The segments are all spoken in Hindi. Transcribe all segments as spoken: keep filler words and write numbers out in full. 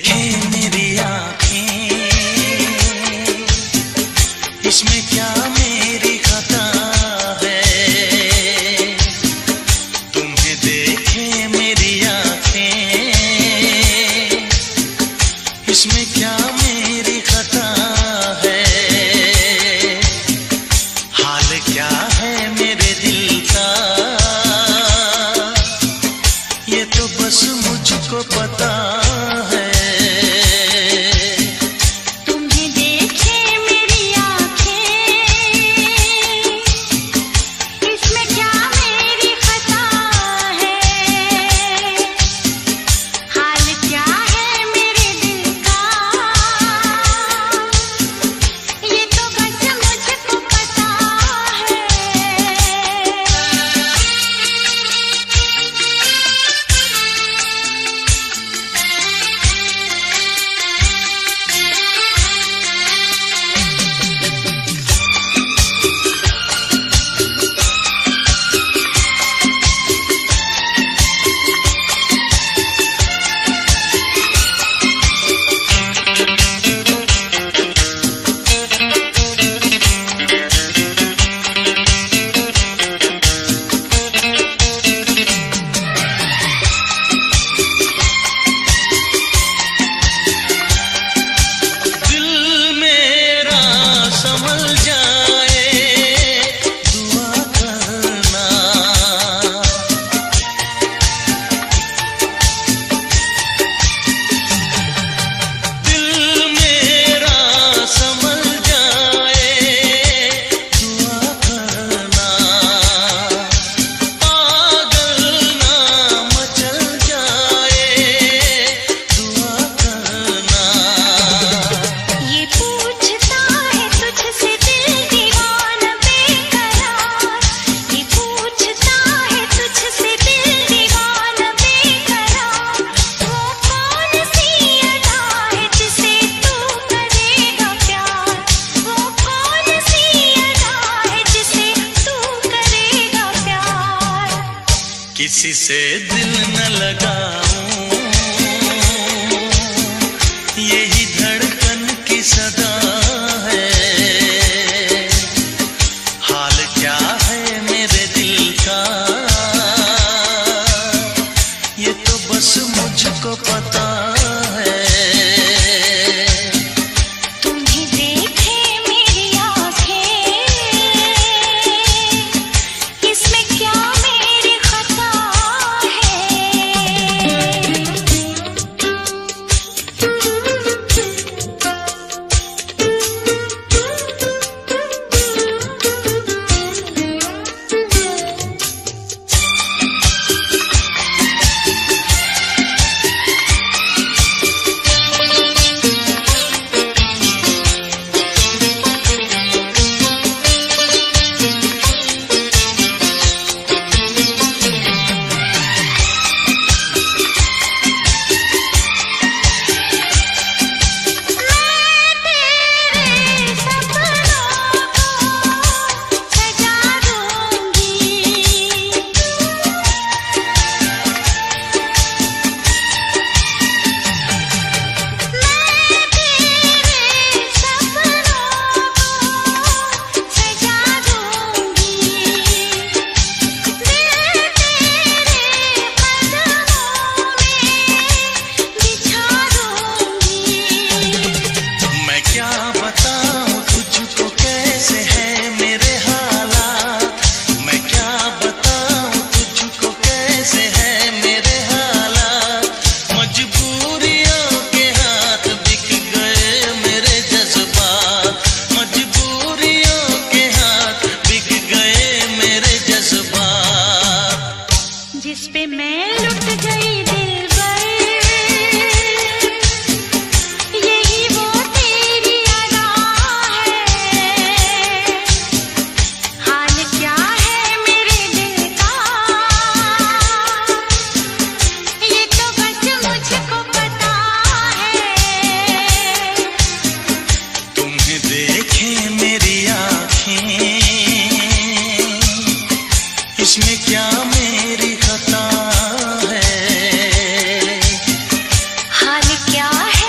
देखे मेरी आँखें, इसमें क्या मेरी खता है। तुम्हें देखे मेरी आँखें, इसमें क्या मेरी खता है। हाल क्या है मेरे दिल का, ये तो बस मुझको पता है। तुम्हें देखे मेरी आँखें, इसमें क्या मेरी खता है। हाल क्या है मेरे दिल का, ये तो बस मुझको पता है। किसी से दिल न लगाऊं, यही धड़कन की सदा है। हाल क्या है मेरे दिल का, ये तो बस मुझको पता है। तुम्हें देखे मेरी आँखें, इसमें क्या मेरी खता जिस पे मैं लुट गई दिलबर, यही वो तेरी अदा है। हाल क्या है मेरे दिल का, ये तो बस मुझको पता है। तुम्हें देखे मेरी आँखें, इसमें क्या मेरी खता है। हाल क्या है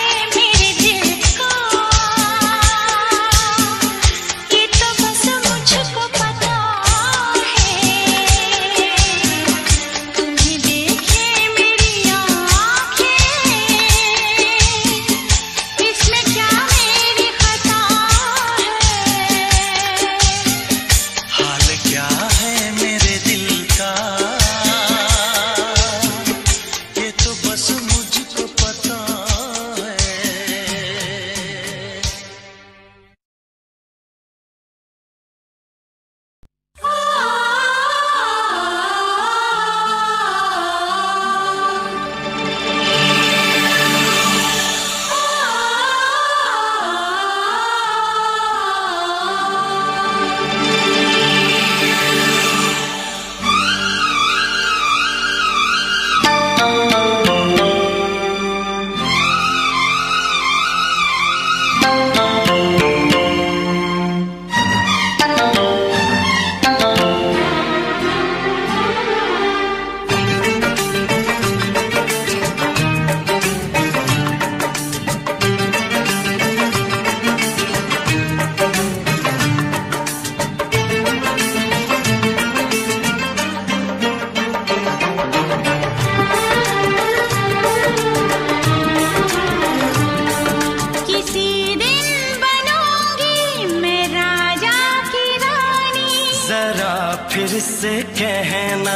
से कहना।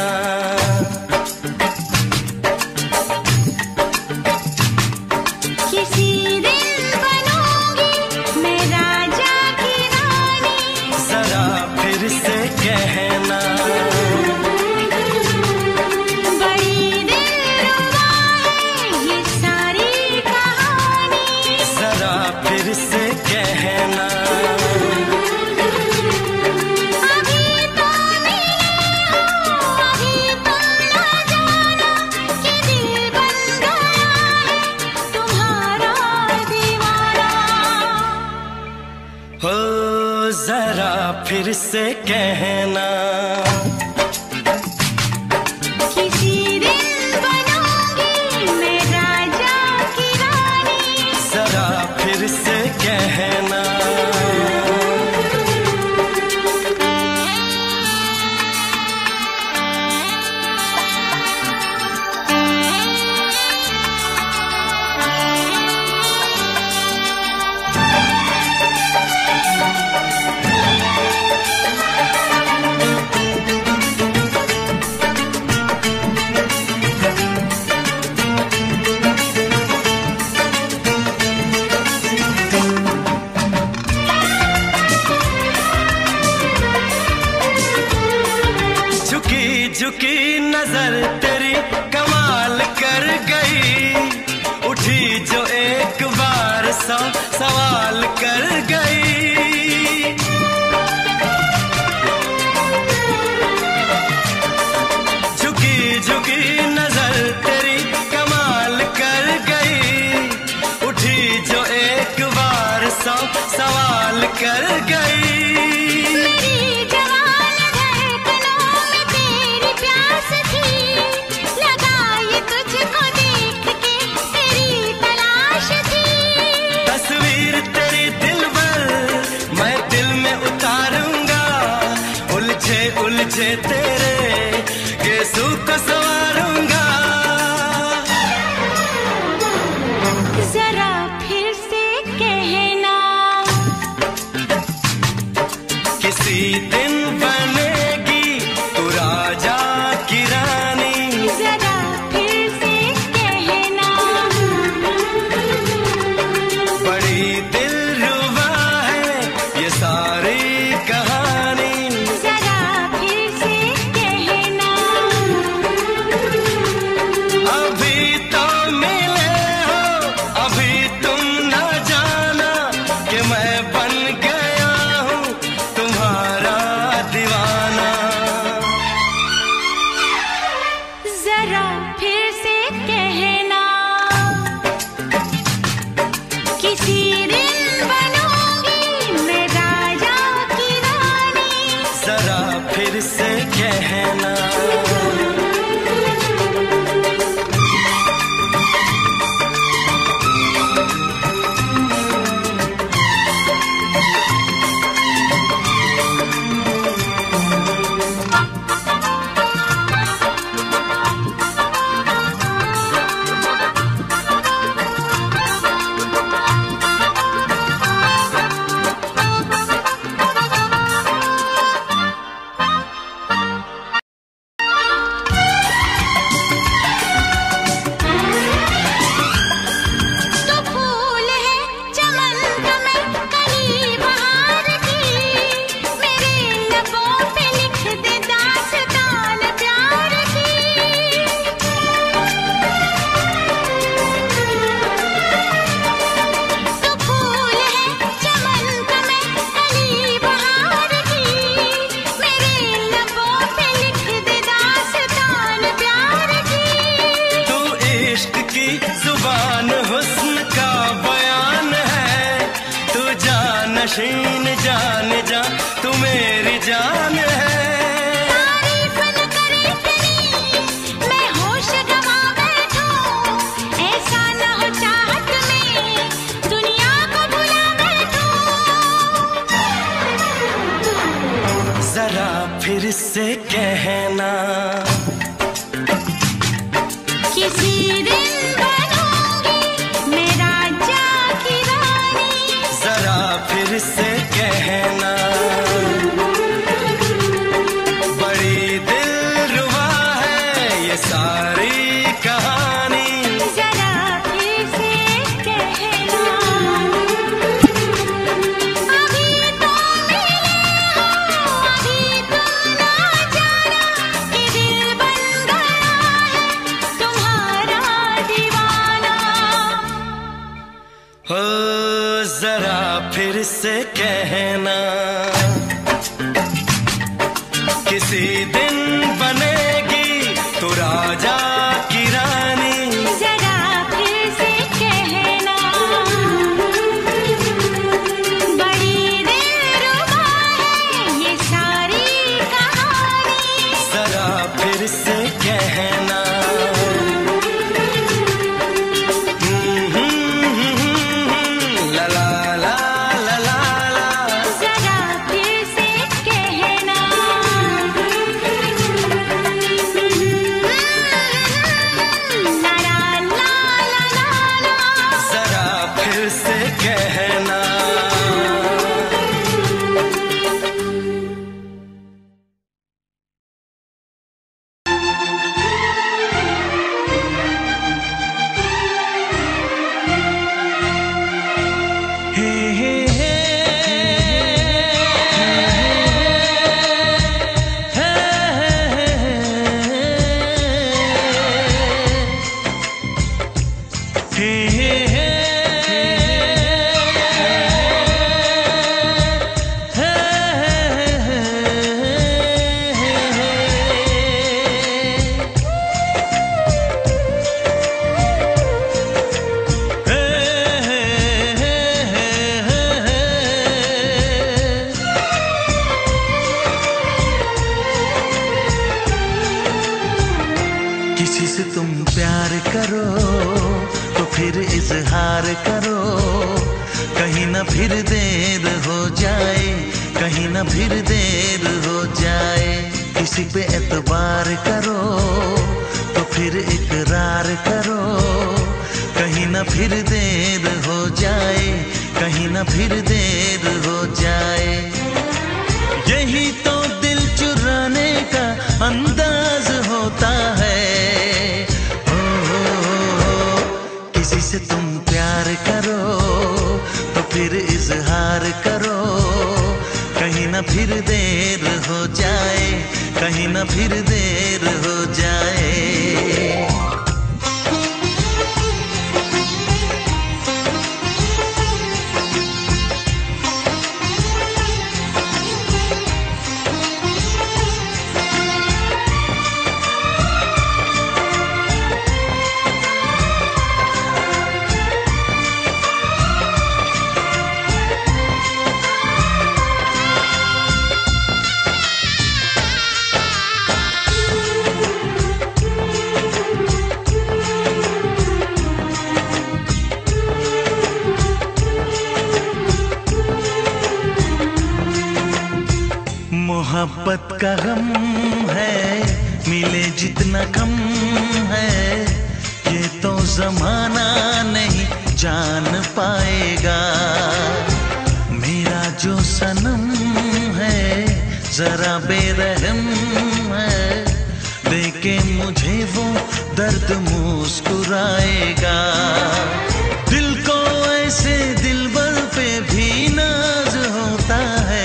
किसी दिन बनूंगी मैं राजा की रानी, जरा फिर से कहना। बड़ी दिलरुबा है ये सारी कहानी, जरा फिर से कहना। हो जरा फिर से कहना। किसी दिन बनूंगी मैं राजा की रानी, जरा फिर से कहना। झुकी नजर तेरी कमाल कर गई, उठी जो एक बार सौ सवाल कर गई। झुकी झुकी नजर तेरी कमाल कर गई, उठी जो एक बार सौ सवाल कर गई। उलझे तेरे गेसू को संवारूंगा। जरा फिर से कहना। किसी दिन बनेगी तू राजा की रानी, जरा फिर से कहना। बड़ी दिलरुबा है ये सारी कहानी, फिर से कहना। जुबान हुस्न का बयान है, तू जानशीन जान जा तू मेरी जान है। तारीफ न करे तेरी मैं होश गवा बैठूं, ऐसा न हो चाहत में दुनिया को भुला बैठूं। जरा फिर से कहना। किसी दिन बनूंगी मैं राजा की रानी, जरा फिर से कहना। बड़ी हो जरा फिर से कहना, किसी दिन बनेगी तू राजा की रानी। जरा फिर से कहना, बड़ी दिलरुबा है ये सारी कहानी। जरा फिर से कहना, करो, कहीं न फिर देर हो जाए, कहीं न फिर देर हो जाए। किसी पे एतबार करो तो फिर इकरार करो, कहीं न फिर देर हो जाए, कहीं न फिर देर हो जाए। यही तो दिल चुराने का अंदाज होता है। ओ, ओ, ओ, ओ, किसी से तुम प्यार करो तो फिर इजहार करो, कहीं न फिर देर हो जाए, कहीं न फिर देर हो जाए। मोहब्बत का गम है, मिले जितना कम है, ये तो जमाना नहीं जान पाएगा। मेरा जो सनम है जरा बेरहम है, देखे मुझे वो दर्द मुस्कुराएगा। दिल को ऐसे दिलबर पे भी नाज होता है।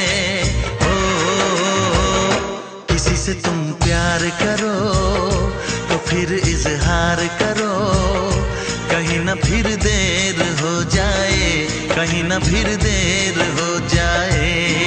से तुम प्यार करो तो फिर इजहार करो, कहीं न फिर देर हो जाए, कहीं न फिर देर हो जाए।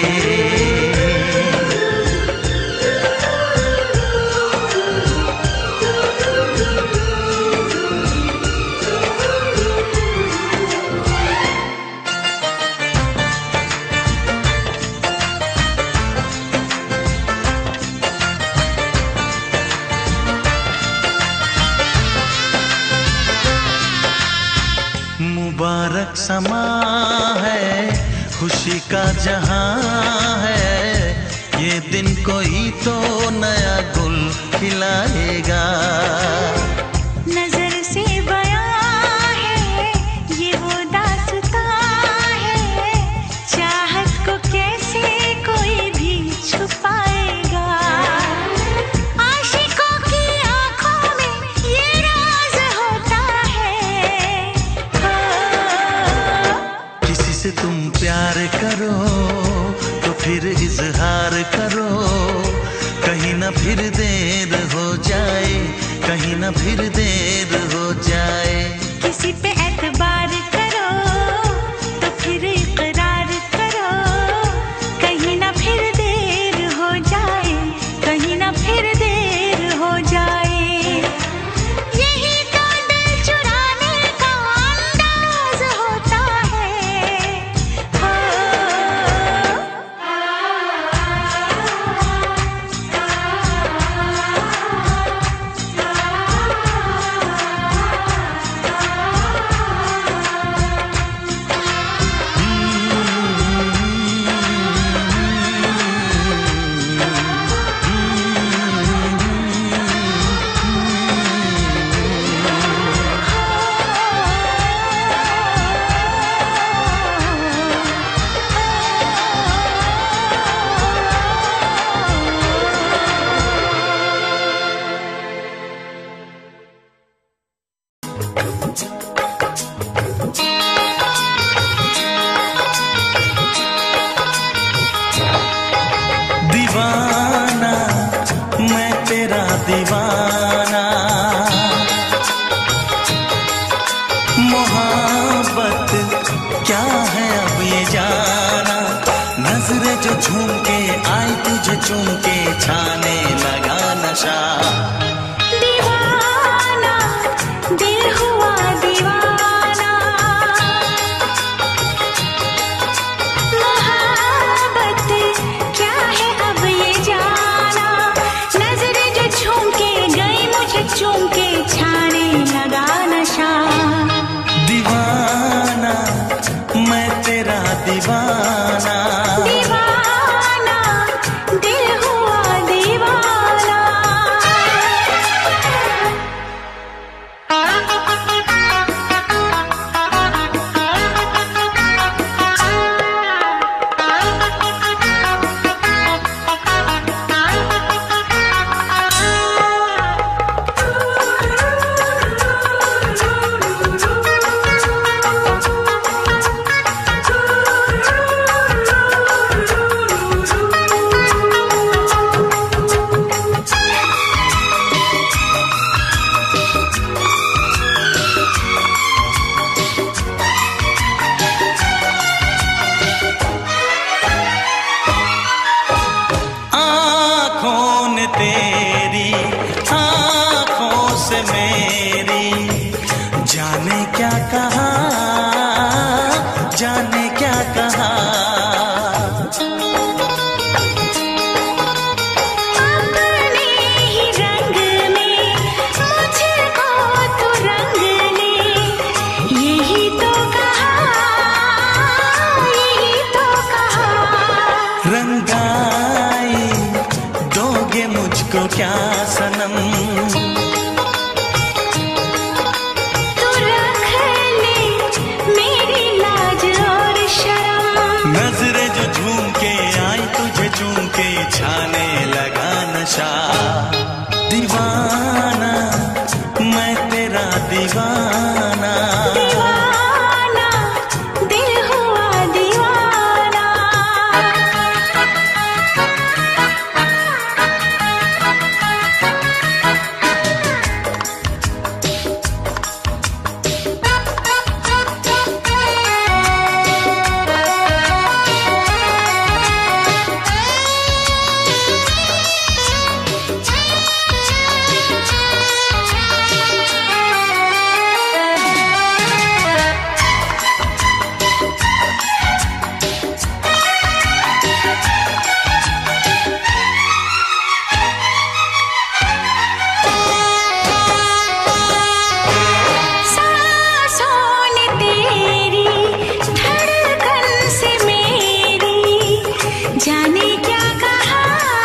मुबारक समा है, खुशी का जहां है, ये दिन कोई तो नया गुल खिलाएगा। नजर से बयां है ये वो दास्तां है, चाहत को कैसे कोई भी छुपाएगा। आशिकों की आंखों में ये राज होता है। किसी से तुम प्यार करो तो फिर इजहार करो, कहीं न फिर देर हो जाए, कहीं न फिर देर हो जाए। किसी पे एतबार करो तुझे चूम के छाने लगा नशा। दीवाना दिल हुआ दीवाना, मोहब्बत क्या है अब ये जाना। नजरें जो झूम के गई मुझे चूम के छाने लगा नशा। दीवाना मैं तेरा दीवाना, दीवाना दिल हुआ दीवाना। तेरी आँखों से मेरी जाने क्या कहा, जाने क्या कहा। अपने ही रंग में मुझको तो रंग ले, यही तो कहा, यही तो कहा। रंगाई दोगे मुझको क्या सनम, तू रख ले मेरी लाज और शर्म। नजरें जो झूम के आई तुझे चूम के छाने लगा नशा। दीवाना मैं तेरा दीवाना, दीवाना दिल हुआ दीवाना। जाने क्या कहा,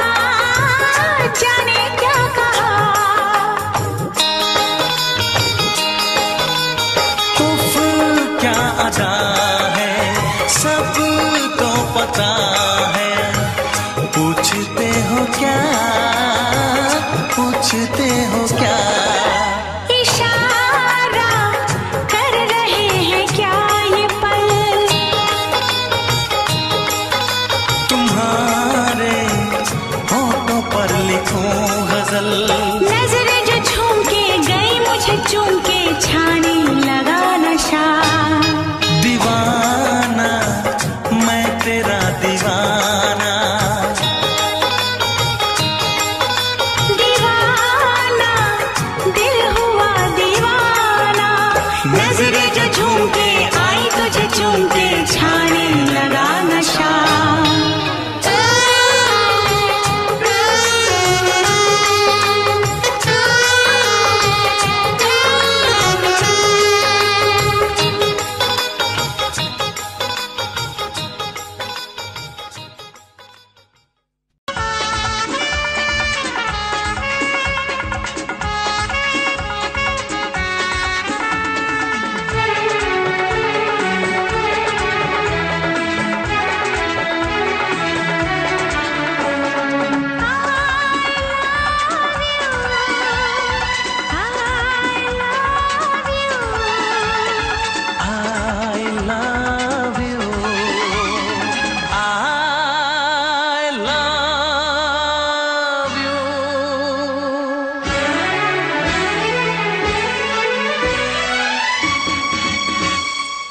जाने क्या कहा। उफ क्या अदा है सबको पता है, पूछते हो क्या, पूछते हो क्या। इशारा कर रहे हैं क्या ये पल, तुम्हारे होठों पर लिखूं गजल। नजरें जो झूम के गई मुझे चूम के छाने लगा नशा। दीवाना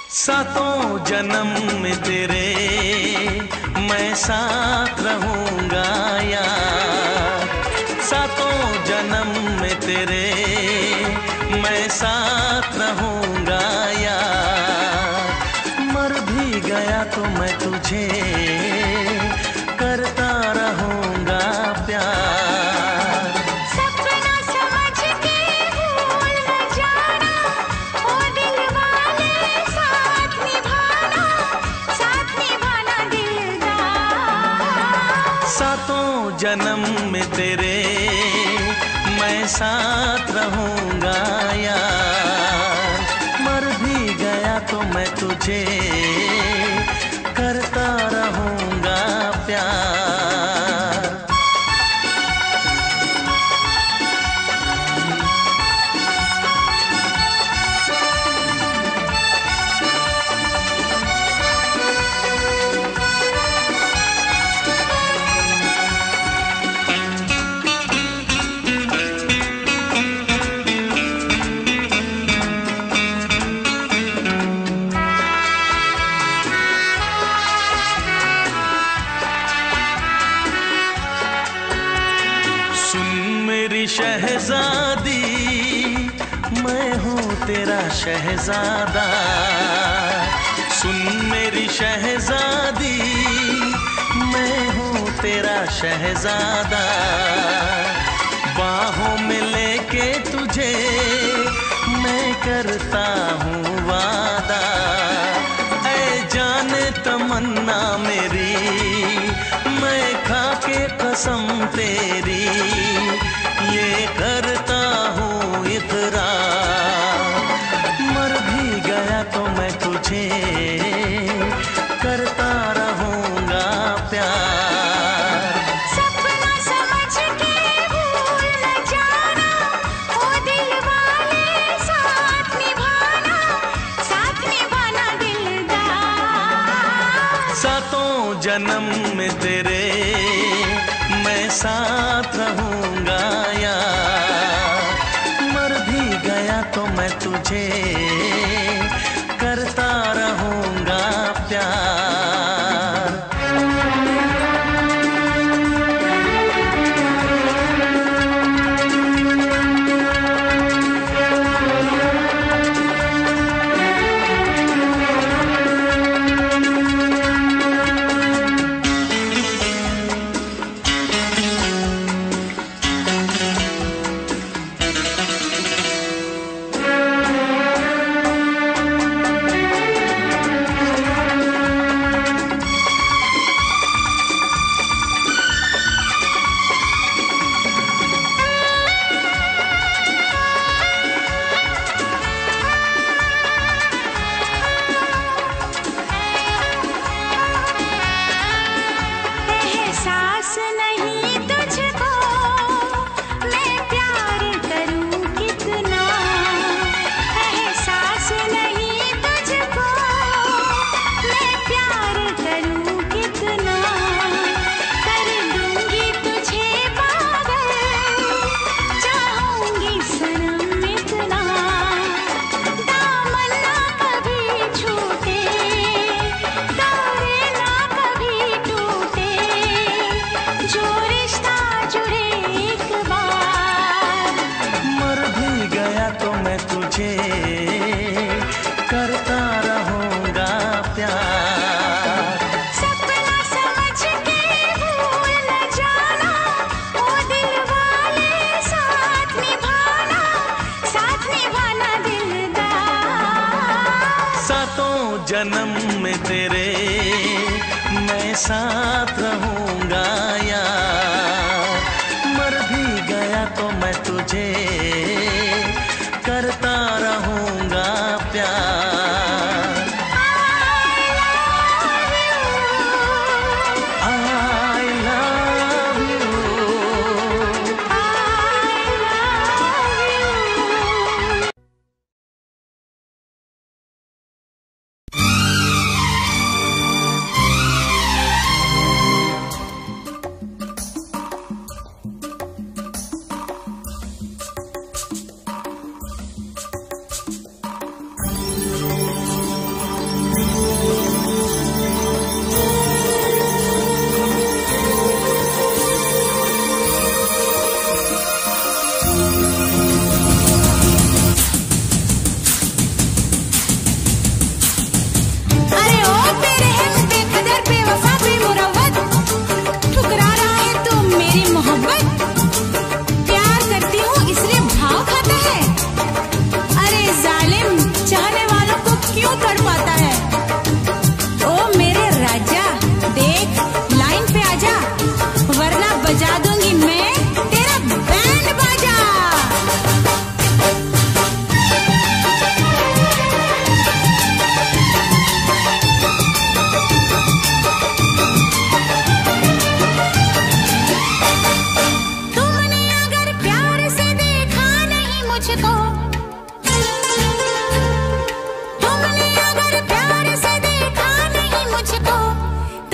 सातों जन्म में तेरे मैं साथ रहूंगा यार, सातों जन्म में तेरे मैं साथ रहूंगा यार, मर भी गया तो मैं तुझे करता रहूंगा प्यार। सपना समझ के भूल न जाना, ओ दिल वाले साथ निभाना, साथ निभाना दिलदार। सातों जन्म में तेरे मैं साथ रहूंगा यार, मर भी गया तो मैं तुझे करता रहूंगा प्यार। शहजादी मैं हूँ तेरा शहजादा, सुन मेरी शहजादी मैं हूँ तेरा शहजादा, बाहों में लेके तुझे मैं करता हूँ वादा, ऐ जाने तमन्ना मेरी मैं खा के कसम तेरी ये करता हूँ इकरार, मर भी गया तो मैं तुझे करता रहूंगा प्यार। सपना समझ के भूल न जाना, ओ दिल वाले साथ निभाना, साथ निभाना दिलदार। सातों जन्म में तेरे मैं साथ रहूंगा यार, मर भी गया तो मैं तुझे करता रहूंगा प्यार। करता रहूंगा प्यार। सपना समझ के भूल न जाना, ओ दिल वाले साथ निभाना, साथ निभाना दिलदार। सातों जन्म में तेरे मैं साथ रहूंगा यार, मर भी गया तो मैं तुझे करता रहूंगा प्यार। I love you, I love you, I love you।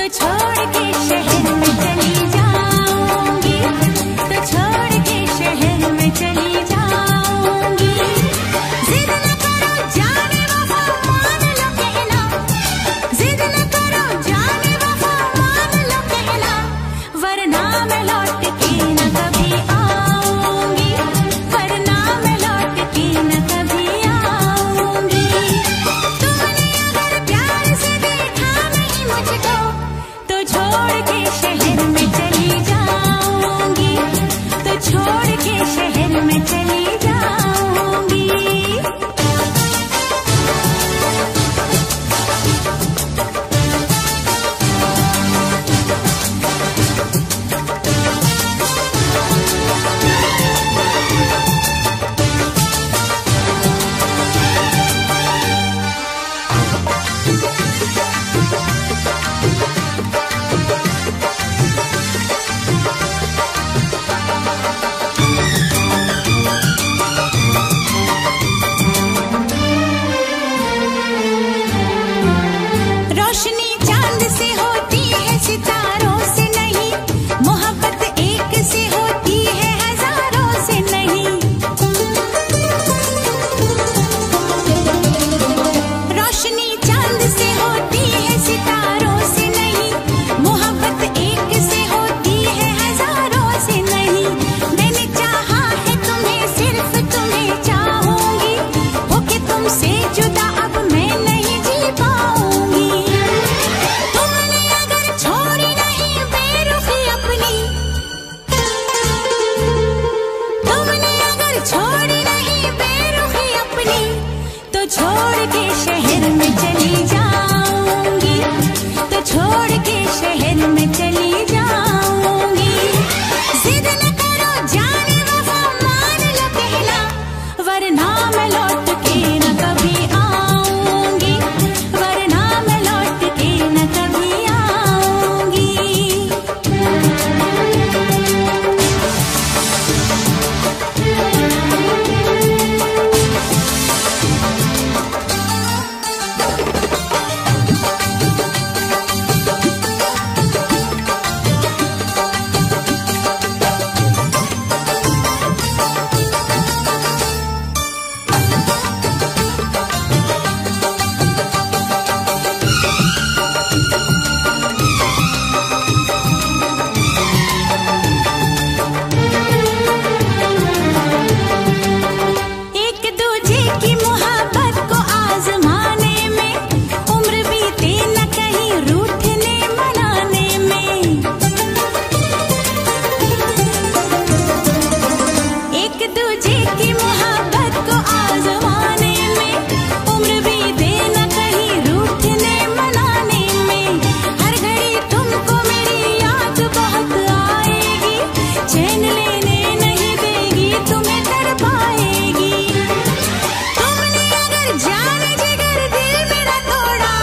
तो छोड़ के शहर में चली जाऊंगी, तो छोड़ के शहर में चली जाऊंगी। जिद न करो जाने वफा मान लो कहना, जिद न करो जाने वफा मान लो कहना, वरना मैं लौट के न कभी आऊंगी, वरना मैं लौट के न कभी आऊंगी। तुमने अगर प्यार से देखा नहीं मुझको, तो छोड़ के शहर में चली जाऊंगी, तो छोड़ के शहर में चली जाऊंगी। रोशनी चांद से होती है सितारों से नहीं, मोहब्बत एक से होती है हजारों से नहीं। रोशनी चांद से होती है सितारों से नहीं, मोहब्बत एक से होती है हजारों से नहीं। मैंने चाहा है तुम्हें, सिर्फ तुम्हें चाहूंगी, होके तुमसे जुदा अब मैं नहीं जी पाऊंगी। तुमने अगर छोड़ी नहीं बेरुखी अपनी, तुमने अगर छोड़ी नहीं बेरुखी अपनी, तो छोड़ के शहर में चली जाऊंगी, तो छोड़ के शहर में चली जाऊंगी। जिद न करो जाने वफा मान लो कहना, वरना मैं लौट के न कभी आऊंगी, वरना मैं लौट के न कभी आऊंगी। एक दूजे की मोहब्बत को आजमाने में, उम्र बीते न कहीं रूठने मनाने में। एक दूजे की मोहब्बत को आजमाने में, उम्र बीते न कहीं रूठने मनाने में। हर घड़ी तुमको मेरी याद बहुत आएगी, चैन लेने नहीं देगी, तुम्हें तड़पाएगी। तुमने अगर जाने जिगर दिल मेरा तोड़ा,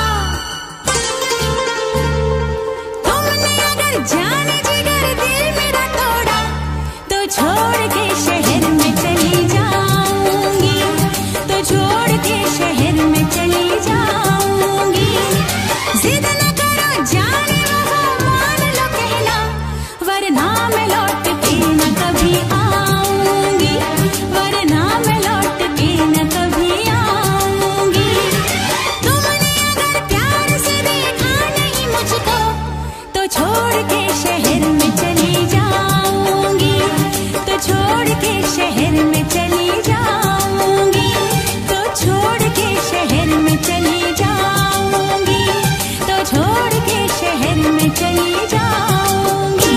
तुमने अगर जाने जिगर दिल मेरा तोड़ा, तो छोड़ के शहर में चली जाऊंगी, तो छोड़ के शहर में चली जाऊंगी। जिद न करो जाने वफा मान लो कहना, वरना मैं लौट के न कभी आऊंगी, वरना मैं लौट के न कभी आऊंगी। तुमने अगर प्यार से देखा नहीं मुझको, तो छोड़ के शहर में चली जाऊंगी, तो छोड़ के शहर में चली जाऊंगी, तो छोड़ के शहर में चली जाऊंगी, तो छोड़ के शहर में चली जाऊंगी।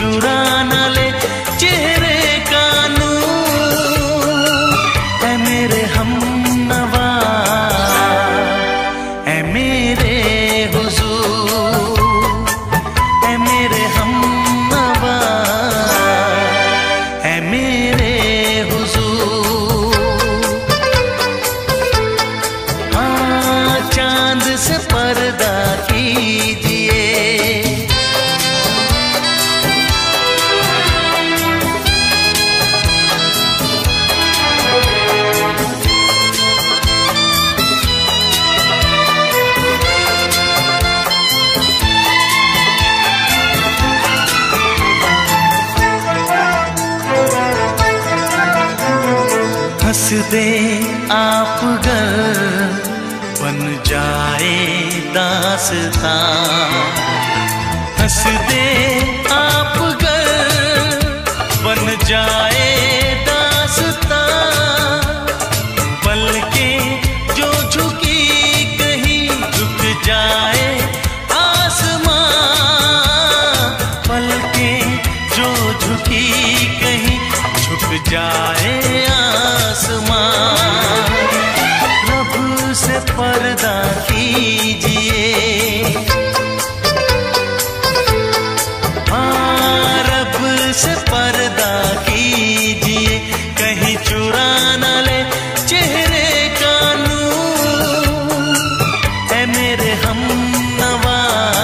चुरा न ले चेहरे का नूर। ऐ मेरे हमनवा, ऐ मेरे हुजूर, ऐ मेरे हमनवा, ऐ मेरे हुजूर। हाँ, चांद से पर्दा कीजिए, हंस दे आप गर बन जाए दास्तां। हंस दे आप गर बन जाए दास्तां। पलकें जो झुकी कहीं झुक जाए आसमां। पलकें जो झुकी कहीं झुक जाए आसमां। रब से पर्दा कीजिए, हाँ रब से पर्दा कीजिए, कहीं चुरा न ले चेहरे का नूर। ऐ मेरे हमनवा,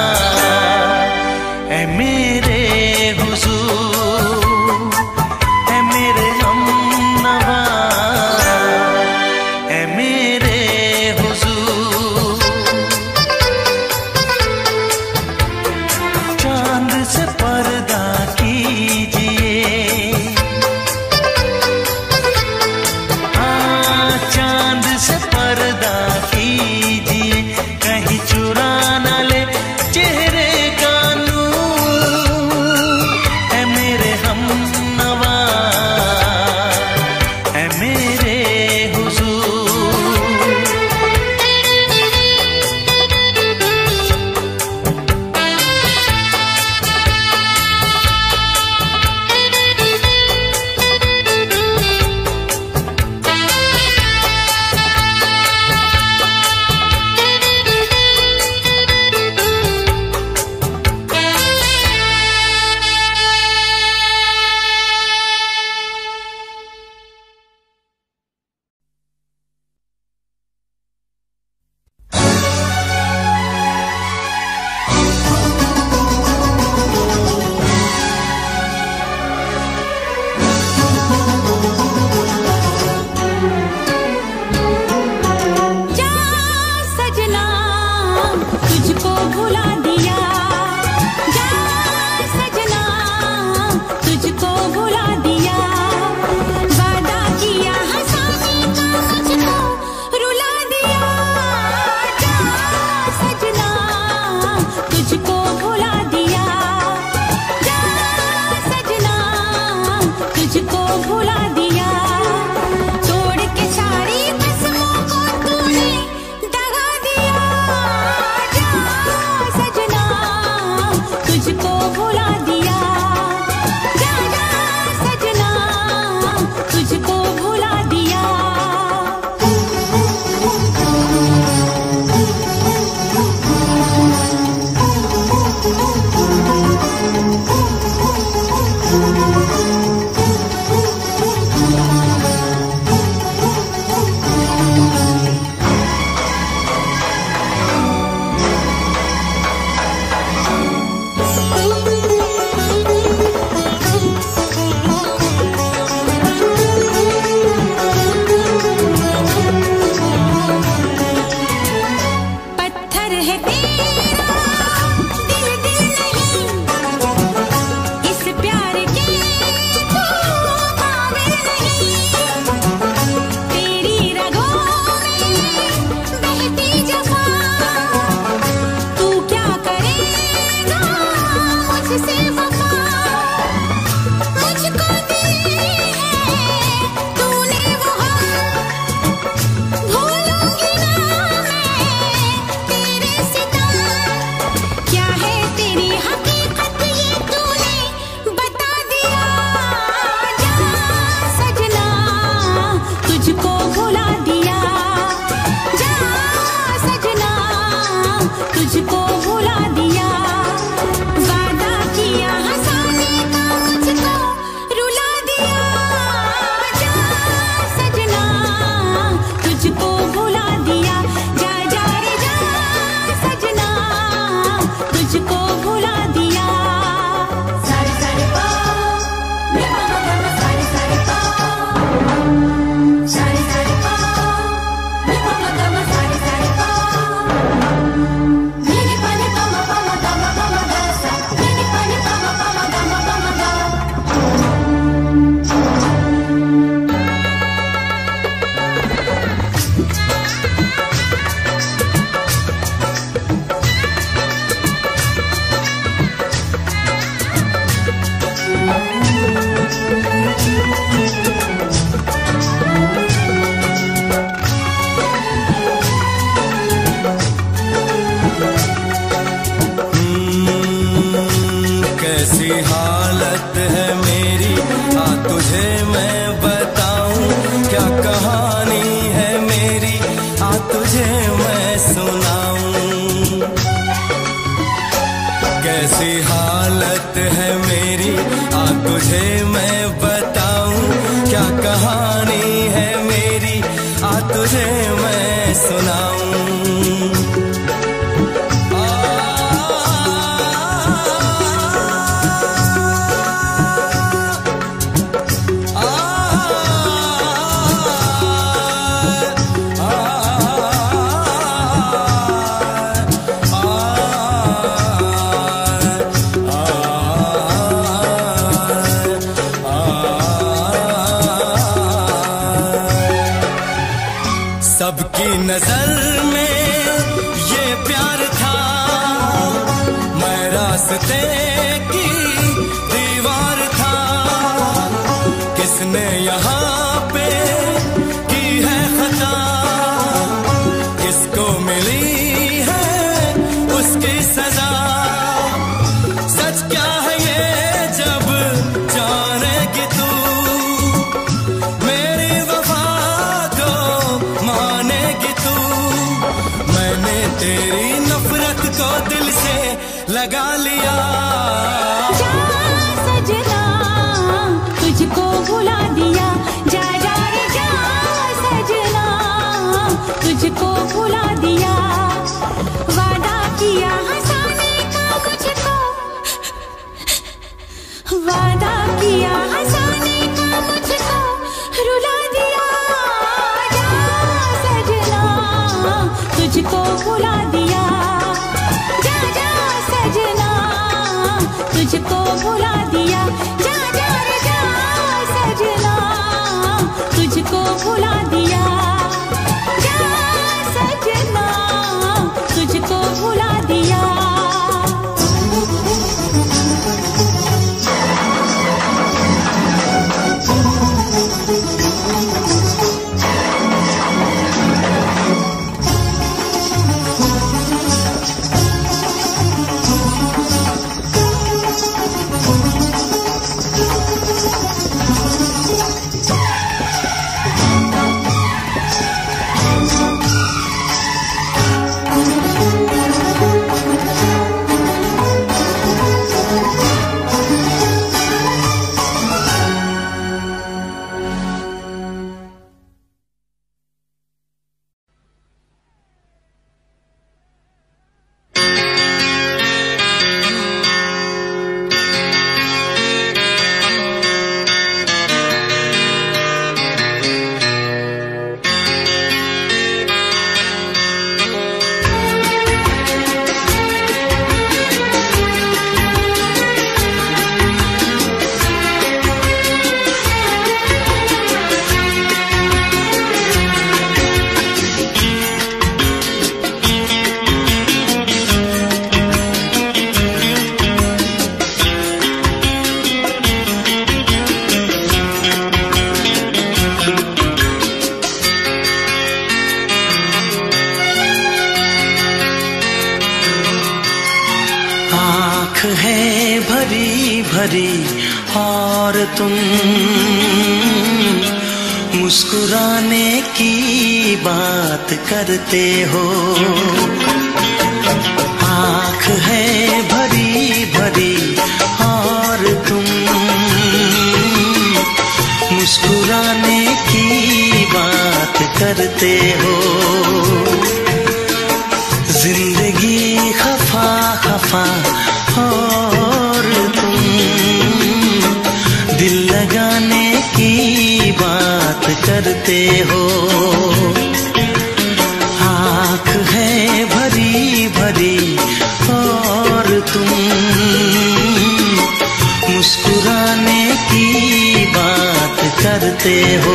ऐ मेरे हुजूर, ऐ मेरे हमनवा, ऐ मेरे हुजूर। चांद से पर्दा कीजिए, हाँ चांद से पर्दा कीजिए, कहीं चुरा न ले चेहरे का नूर। ऐ मेरे हमनवा, ऐ मेरे हुजूर। जा सजना तुझको भुला दिया, जा सजना तुझको भुला दिया। वादा किया हंसाने का मुझको रुला दिया। जा सजना तुझको भुला दिया, जा सजना तुझको भुला दिया। तोड़ के सारी कसमों को तूने दगा दिया। जा सजना तुझको भुला दिया, जा जा सजना तुझको भुला दिया। पत्थर है तेरा दिल दिल नहीं, इस प्यार के हालत है मेरी, आ तुझे मैं बताऊं क्या कहानी है मेरी, आ तुझे मैं सुनाऊं। कैसी हालत है मेरी, आ तुझे मैं बताऊं क्या कहानी है मेरी, आ तुझे मैं सुनाऊं। सबकी नजर में ये प्यार था, मैं रास्ते की दीवार था। किसने यहाँ पे की है खता, किसको मिली है उसकी सजा। सच क्या है ये जब जानेगी तू, मेरी वफा को मानेगी तू। मैंने तेरी नफरत को दिल से लगा लिया। जा सजना तुझको भुला दिया, जा जा रे जा सजना तुझको भुला दिया। वादा किया हंसाने का मुझको, वादा किया हंसाने का मुझको रुला दिया। जा सजना तुझको भुला दिया, जा जा सजना तुझको भुला दिया। जा जा रे जा सजना तुझको भुला दिया, जा सजना तुझको भुला दिया। है भरी भरी और तुम मुस्कुराने की बात करते हो। आँख है भरी भरी और तुम मुस्कुराने की बात करते हो। जिंदगी खफा खफा और तुम दिल लगाने की बात करते हो। आँख है भरी भरी और तुम मुस्कुराने की बात करते हो।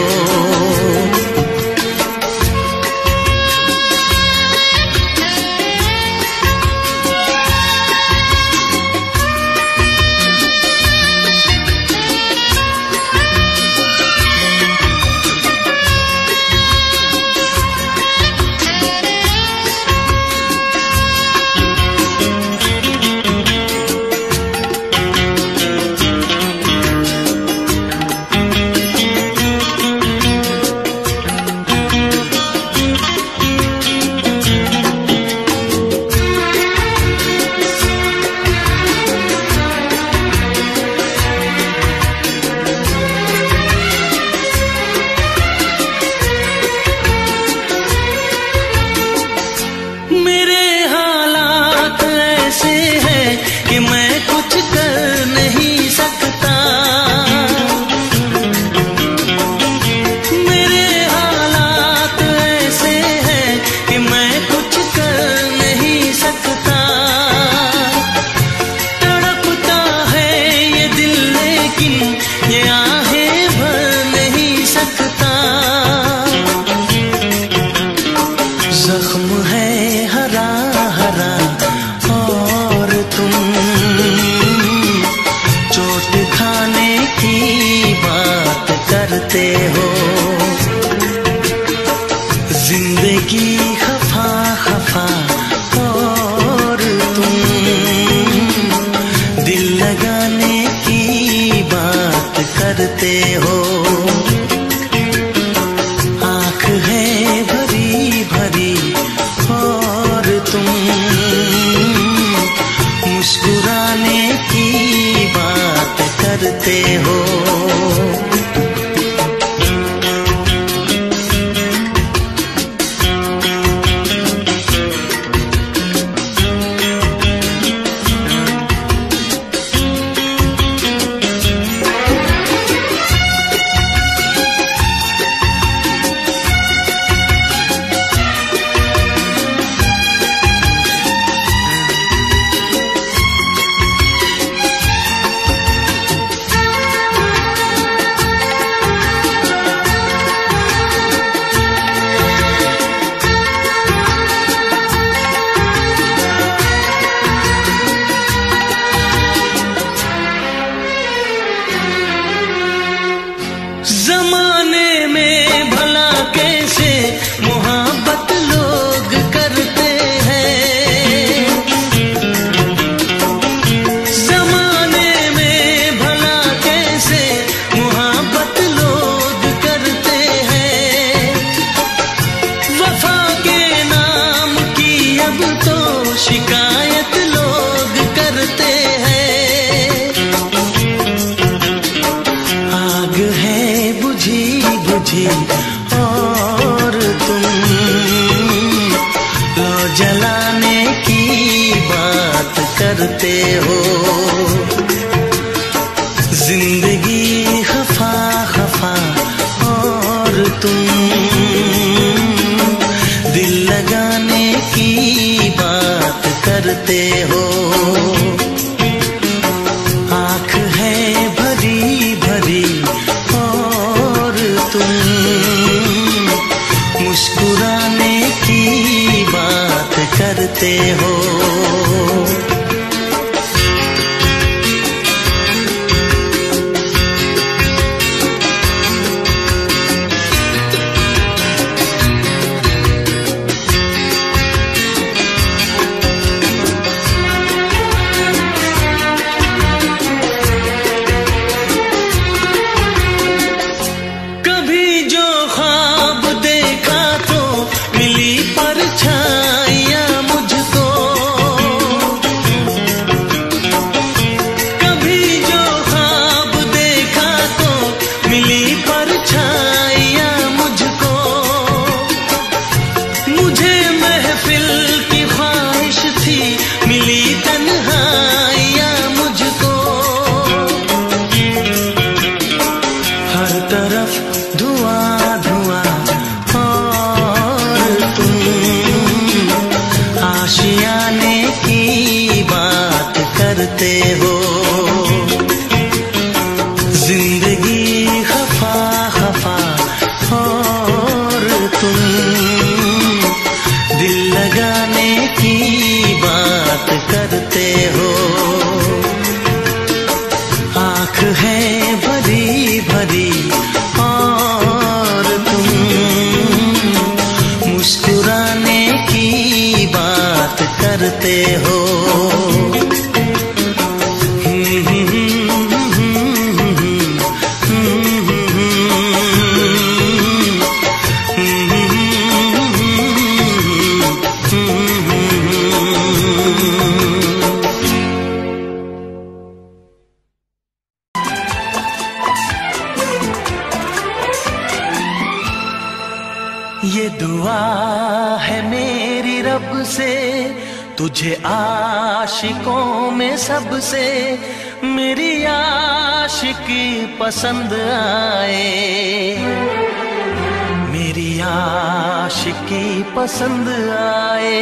दिखाने की बात करते हो। जिंदगी खफा खफा और तुम दिल लगाने की बात करते हो। आँख है भरी भरी और तुम मुस्कुराने की बात करते हो। जमाने में भला कैसे मोहब्बत लोग करते हैं। जमाने में भला कैसे मोहब्बत लोग करते हैं। वफा के नाम की अब तो शिकायत लोग करते हैं। आग है बुझी बुझी और तुम लो जलाने की बात करते हो। जिंदगी खफा खफा और तुम दिल लगाने की बात करते हो। आँख है भरी भरी और तुम मुस्कुराने की बात करते हो। कभी जो ख्वाब देखा तो मिली परछाइयां मुझको। कभी जो ख्वाब देखा तो मिली परछाइयां मुझको। मुझे महफिल की ख्वाहिश थी मिली तन्हाइयां मुझको। हर तरफ धुआं धुआं और तुम आशियाने की बात करते हो। जिंदगी खफा खफा और तुम दिल लगाने की बात करते हो। आँख है भरी भरी और तुम मुस्कुराने की बात करते हो। ये दुआ है मेरी रब से तुझे आशिकों में सबसे मेरी आशिकी पसंद आए। मेरी आशिकी पसंद आए।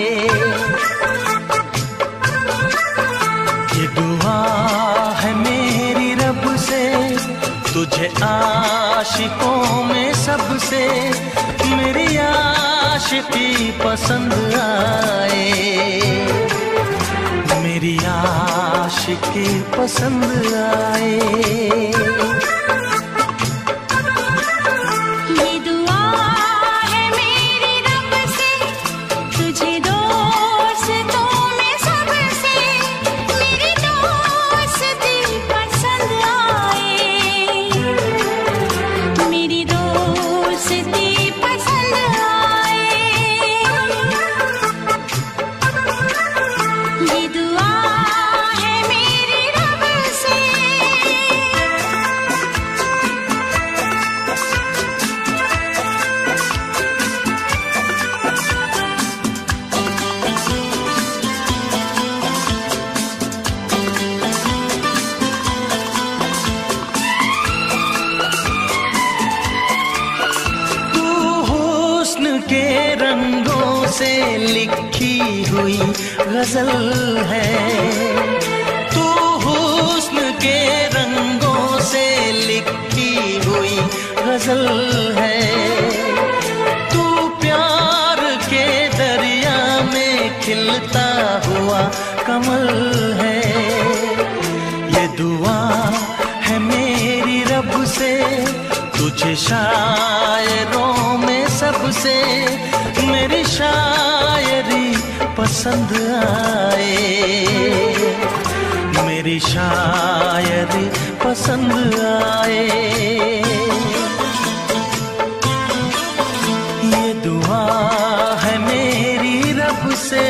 ये दुआ है मेरी रब से तुझे आशिकों में सबसे मेरी आशिकी पसंद आए। मेरी आशिकी पसंद आए। ये दुआ है मेरी रब से, तुझे दोस्तों में सबसे मेरी दोस्ती पसंद आए। मेरी दोस्ती पसंद आए। ये दुआ है मेरी रब से। तू हुस्न के रंगों से लिखी हुई गजल है। तू हुस्न के रंगों से लिखी हुई गजल है। तू प्यार के दरिया में खिलता हुआ कमल है। ये दुआ है मेरी रब से, तुझे शायरों में सबसे मेरी शायरी पसंद आए। मेरी शायरी पसंद आए। ये दुआ है मेरी रब से।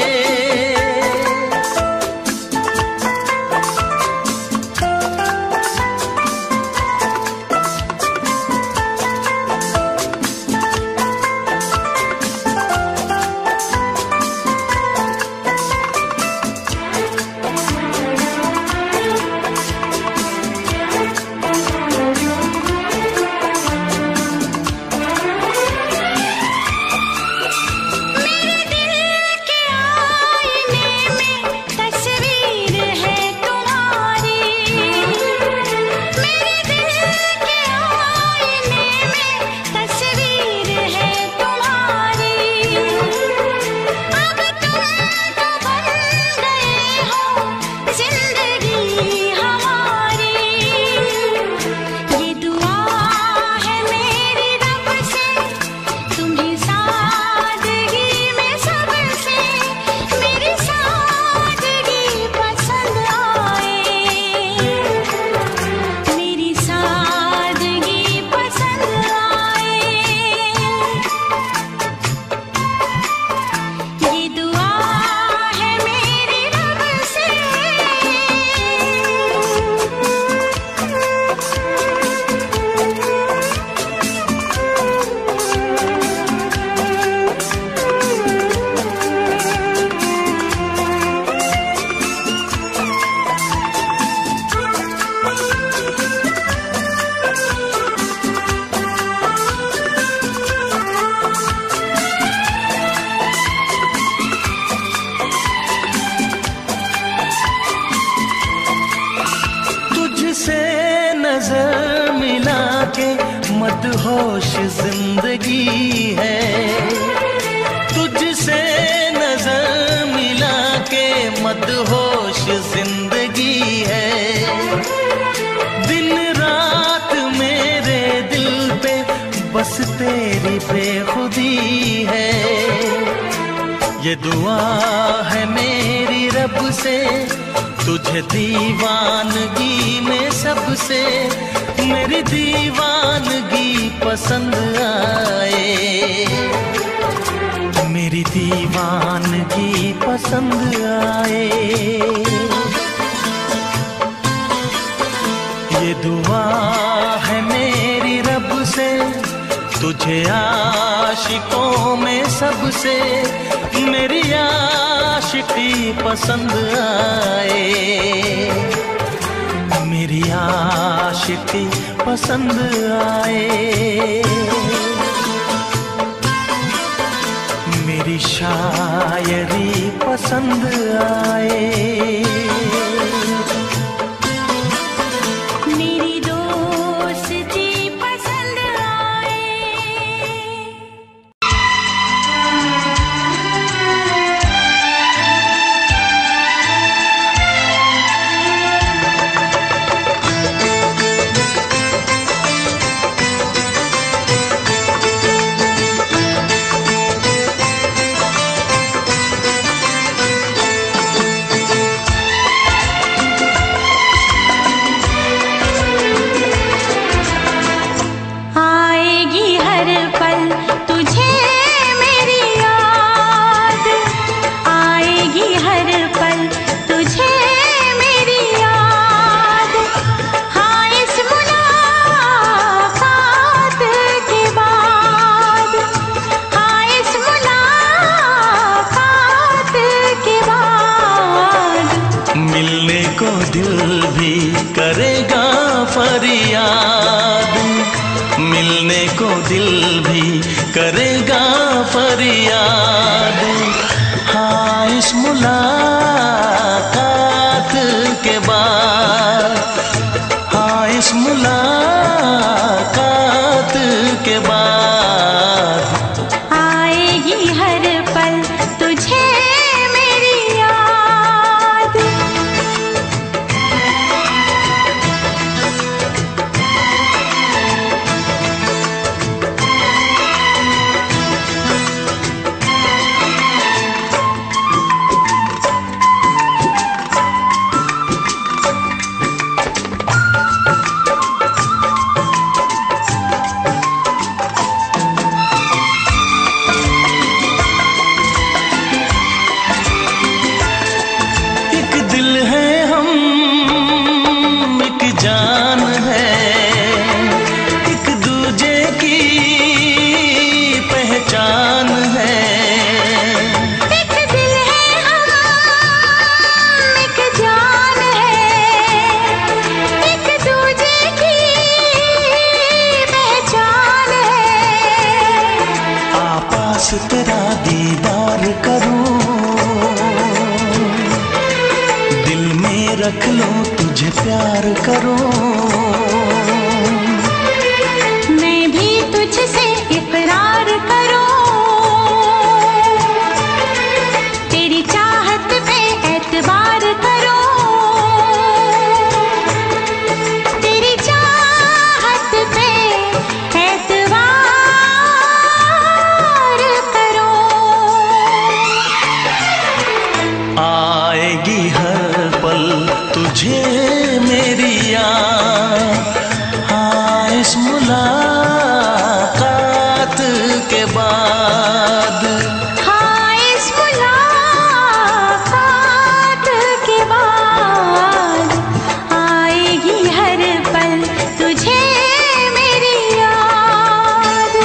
मेरे दिल के आईने में तस्वीर है तुम्हारी। मेरे दिल के आईने में तस्वीर है तुम्हारी। अब तुम तो बन गए हो जिंदगी हमारी। ये दुआ है मेरी रब से, तुम्हें सादगी में सबसे मेरी सादगी पसंद आए। मेरी सादगी पसंद आए। ये दुआ है मेरी रब से। तुझसे नजर मिला के मदहोश जिंदगी है। तुझसे नजर मिला के मदहोश जिंदगी है। दिन रात मेरे दिल पे बस तेरी बेखुदी है। ये दुआ है मेरी रब से, तुझे दीवानगी में सबसे मेरी दीवानगी पसंद आए। मेरी दीवानगी पसंद आए। ये दुआ है मेरी रब से, तुझे आशिकों में सबसे मेरी आशिकी पसंद आए। मेरी आशिकी पसंद आए। मेरी शायरी पसंद आए। मेरी दोस्ती पसंद आए। फरियाद, मिलने को दिल भी करेगा फरियाद। हाँ इस मुलाकात के बाद, हाँ इस मुलाकात के बाद आएगी हर पल तुझे मेरी याद। जान है एक दूजे की पहचान है, एक दिल है हम एक जान है, एक दूजे की पहचान है। आपास तेरा दीदार करूं, दिल में रख लूं तुझे प्यार करूं, मैं भी तुझसे इकरार करूं, तेरी चाहत पे एतबार करूं, तेरी चाहत पे एतबार करूं। आएगी हर पल तुझे मेरी याद, हाँ इस मुलाकात के बाद, हाँ इस मुलाकात के बाद आएगी हर पल तुझे मेरी याद।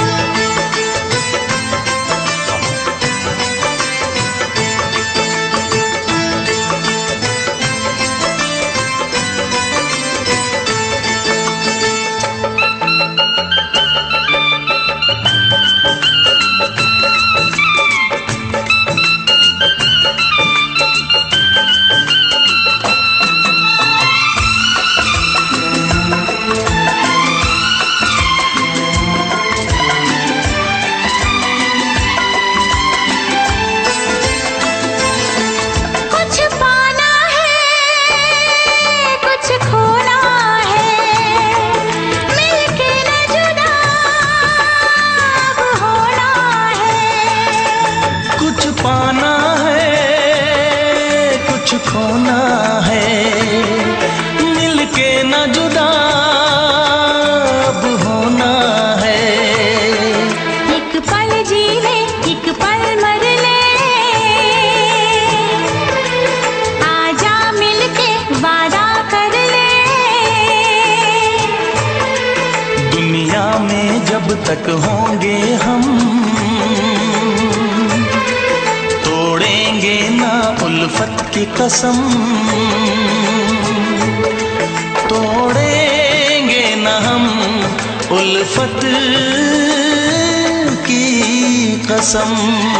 पाना है कुछ खोना है, मिलके न जुदा अब होना है। एक पल जी ले एक पल मर ले, आजा मिलके वादा कर ले। दुनिया में जब तक होंगे हम, तोड़ेंगे ना उल्फत की कसम, तोड़ेंगे ना हम उल्फत की कसम।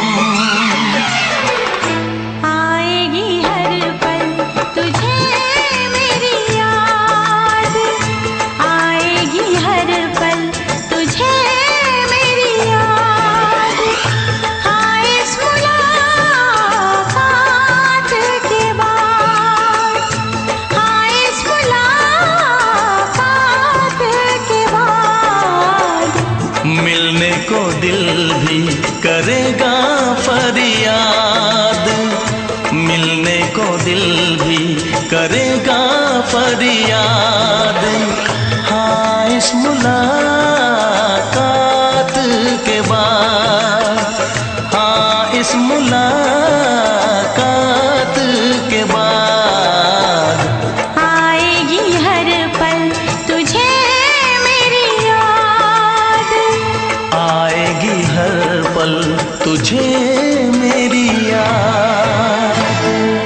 आएगी हर पल तुझे मेरी याद, आएगी हर पल तुझे मेरी याद। हाँ इस मुलाकात के बाद, हाँ इस मुलाकात के बाद मिलने को दिल भी करेगा फरियाद, मिलने को दिल भी करेगा फरियाद। हाँ इस मुलाकात के बाद, हाँ इस मुलाकात के बाद आएगी हर पल तुझे मेरी याद, आएगी हर पल तुझे मेरी याद।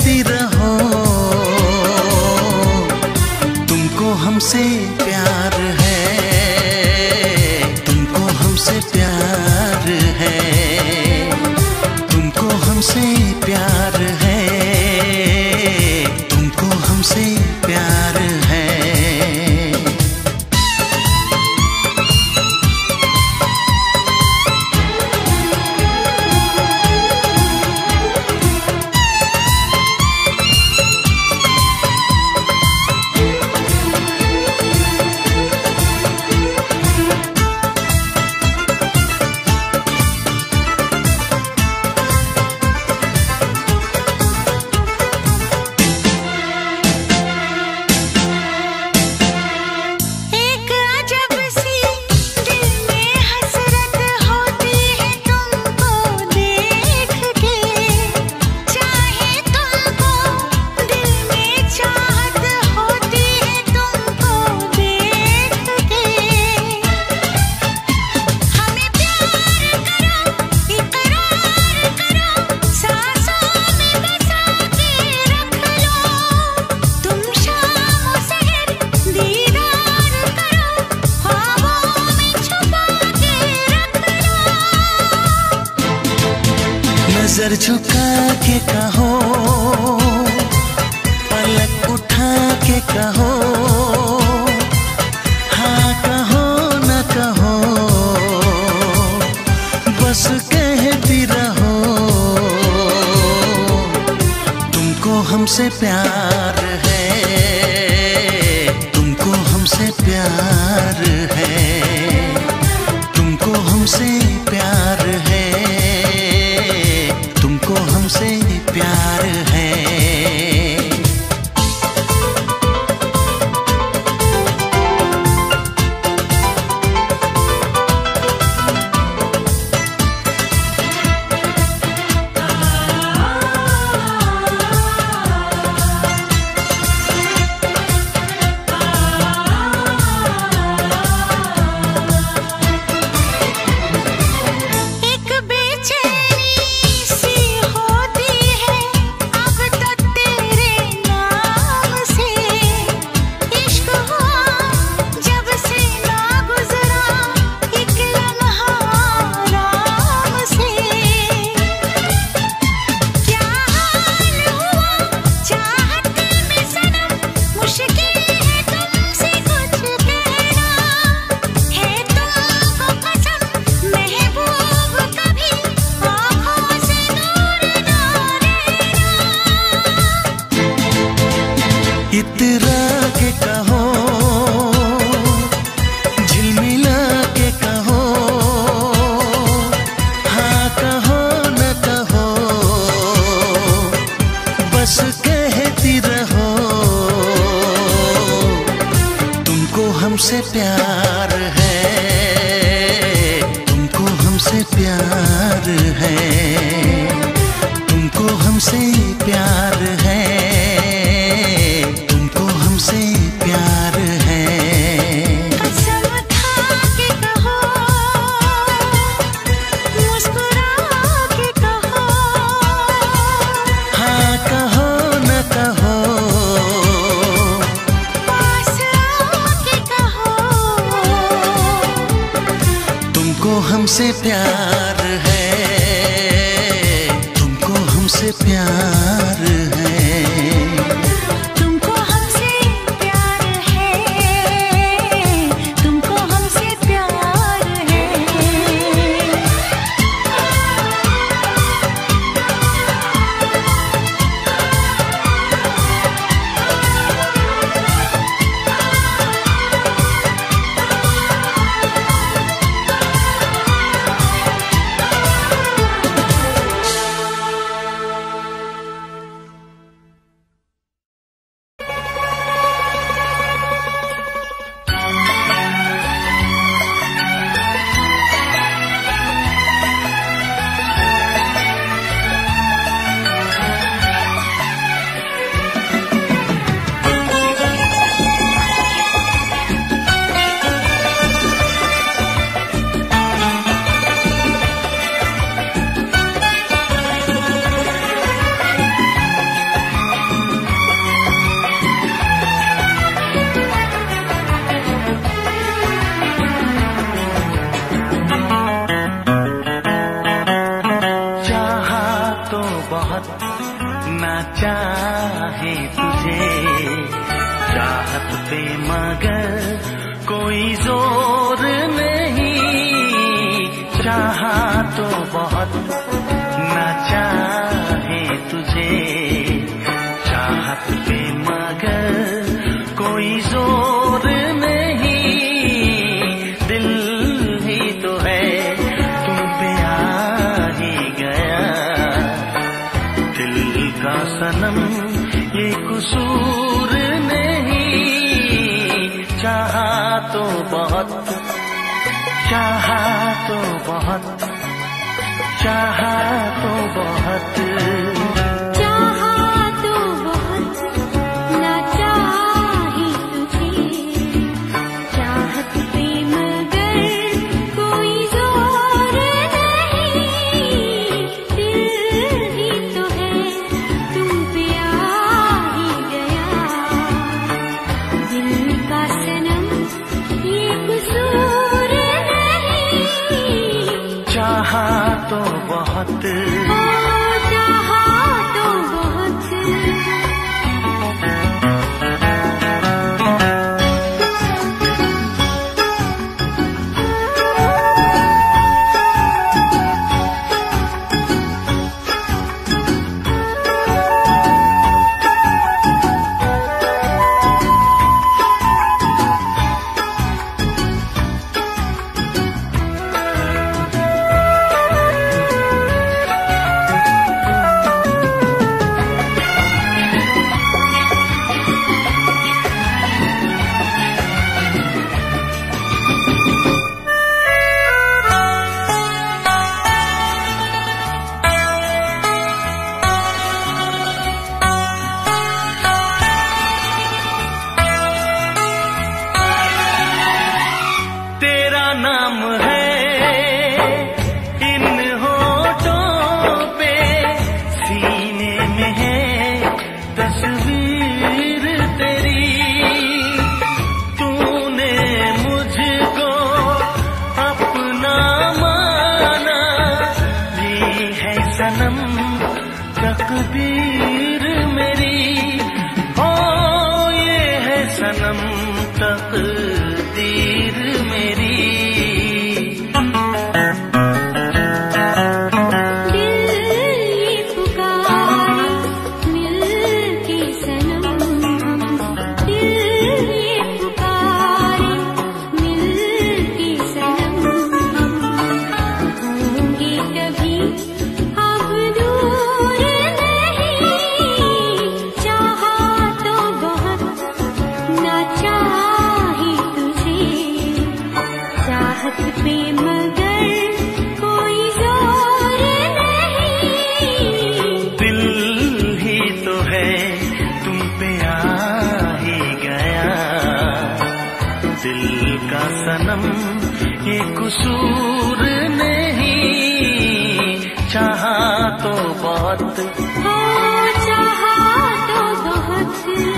कहती रहो, तुमको हमसे प्यार है, तुमको हमसे प्यार है, तुमको हमसे प्यार है, तुमको हमसे प्यार है। नजर झुका के कहो, पलक उठा के कहो, हाँ कहो न कहो, बस कहती रहो, तुमको हमसे प्यार है, तुमको हमसे प्यार है, तुमको हमसे प्यार है, तुमको हमसे प्यार है। इतरा के कहो, झिलमिला के कहो, हाँ कहो न कहो, बस कहती रहो, तुमको हमसे प्यार है, तुमको हमसे प्यार है, तुमको हमसे प्यार है, तुमको हमसे प्यार है। कसम खा के कहो, मुस्कुरा के कहो, हाँ कहो न कहो, पास आके कहो, तुमको हमसे प्यार है, तुमको हमसे प्यार है। तुमको हमसे प्यार है, तुमको हमसे प्यार है। बहुत ना चाहे तुझे, चाहत पे मगर कोई जोर नहीं, चाहा तो बहुत ना चाहे तुझे, चाहत पे मगर कोई जोर नहीं, दिल ही तो है तुम पे आ ही गया, दिल का सनम ये कसूर नहीं, चाहा तो बहुत, चाहा तो बहुत, चाहा तो बहुत, चाहा तो बहुत ना चाहे तुझे, चाहत पे मगर कोई जोर नहीं, दिल ही तो है तुम पे आ ही गया, दिल का सनम ये कसूर नहीं, चाहा तो बहुत, ओ चाहा तो बहुत। तेरा नाम है इन होठों पे, सीने में है तस्वीर तेरी, तूने मुझको अपना माना, ये है सनम तकदीर मेरी, ओ ये है सनम तकदीर मेरी, दिल ये पुकारे मिलके सनम हम, दिल ये पुकारे मिलके सनम हम, होंगे कभी अब दूर नहीं, चाहा तो बहुत ना चाहे तुझे, चाहत पे मगर कोई जोर नहीं, दिल ही तो है तुम पे आ ही गया, दिल का सनम ये कसूर नहीं, चाहा तो बहुत, ओ चाहा तो बहुत।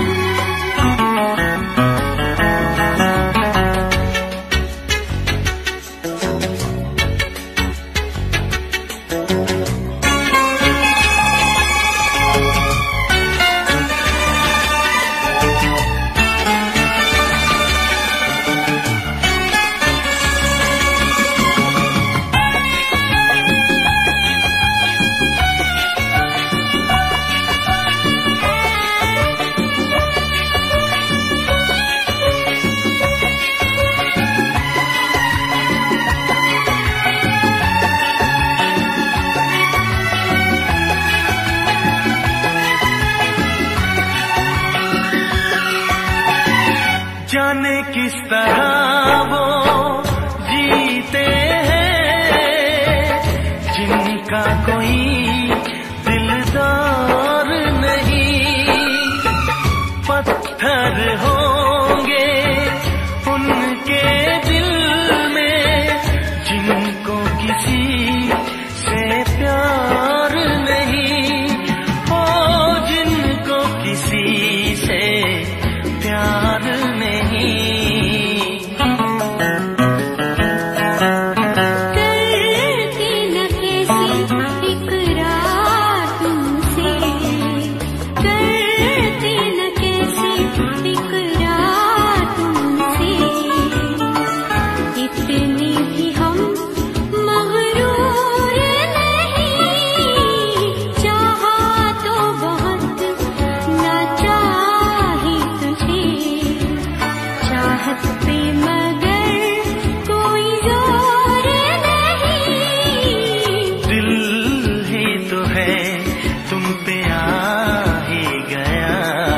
जाने किस तरह वो जीते हैं जिनका कोई दिलदार नहीं, पत्थर होंगे उनके दिल में जिनको किसी से प्यार नहीं, ओ जिनको किसी से प्यार नहीं, करके न कैसे इकरार तुम पे आ ही गया।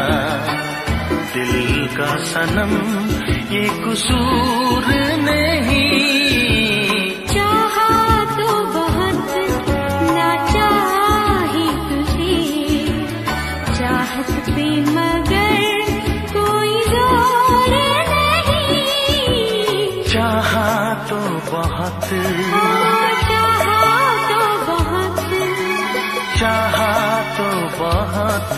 दिल का सनम ये कसूर नहीं। चाहा तो बहुत ना चाही तुझे, चाहत पे मगर कोई जोर नहीं। चाहा तो बहुत, चाहा तो बहुत, चाहा तो बहुत।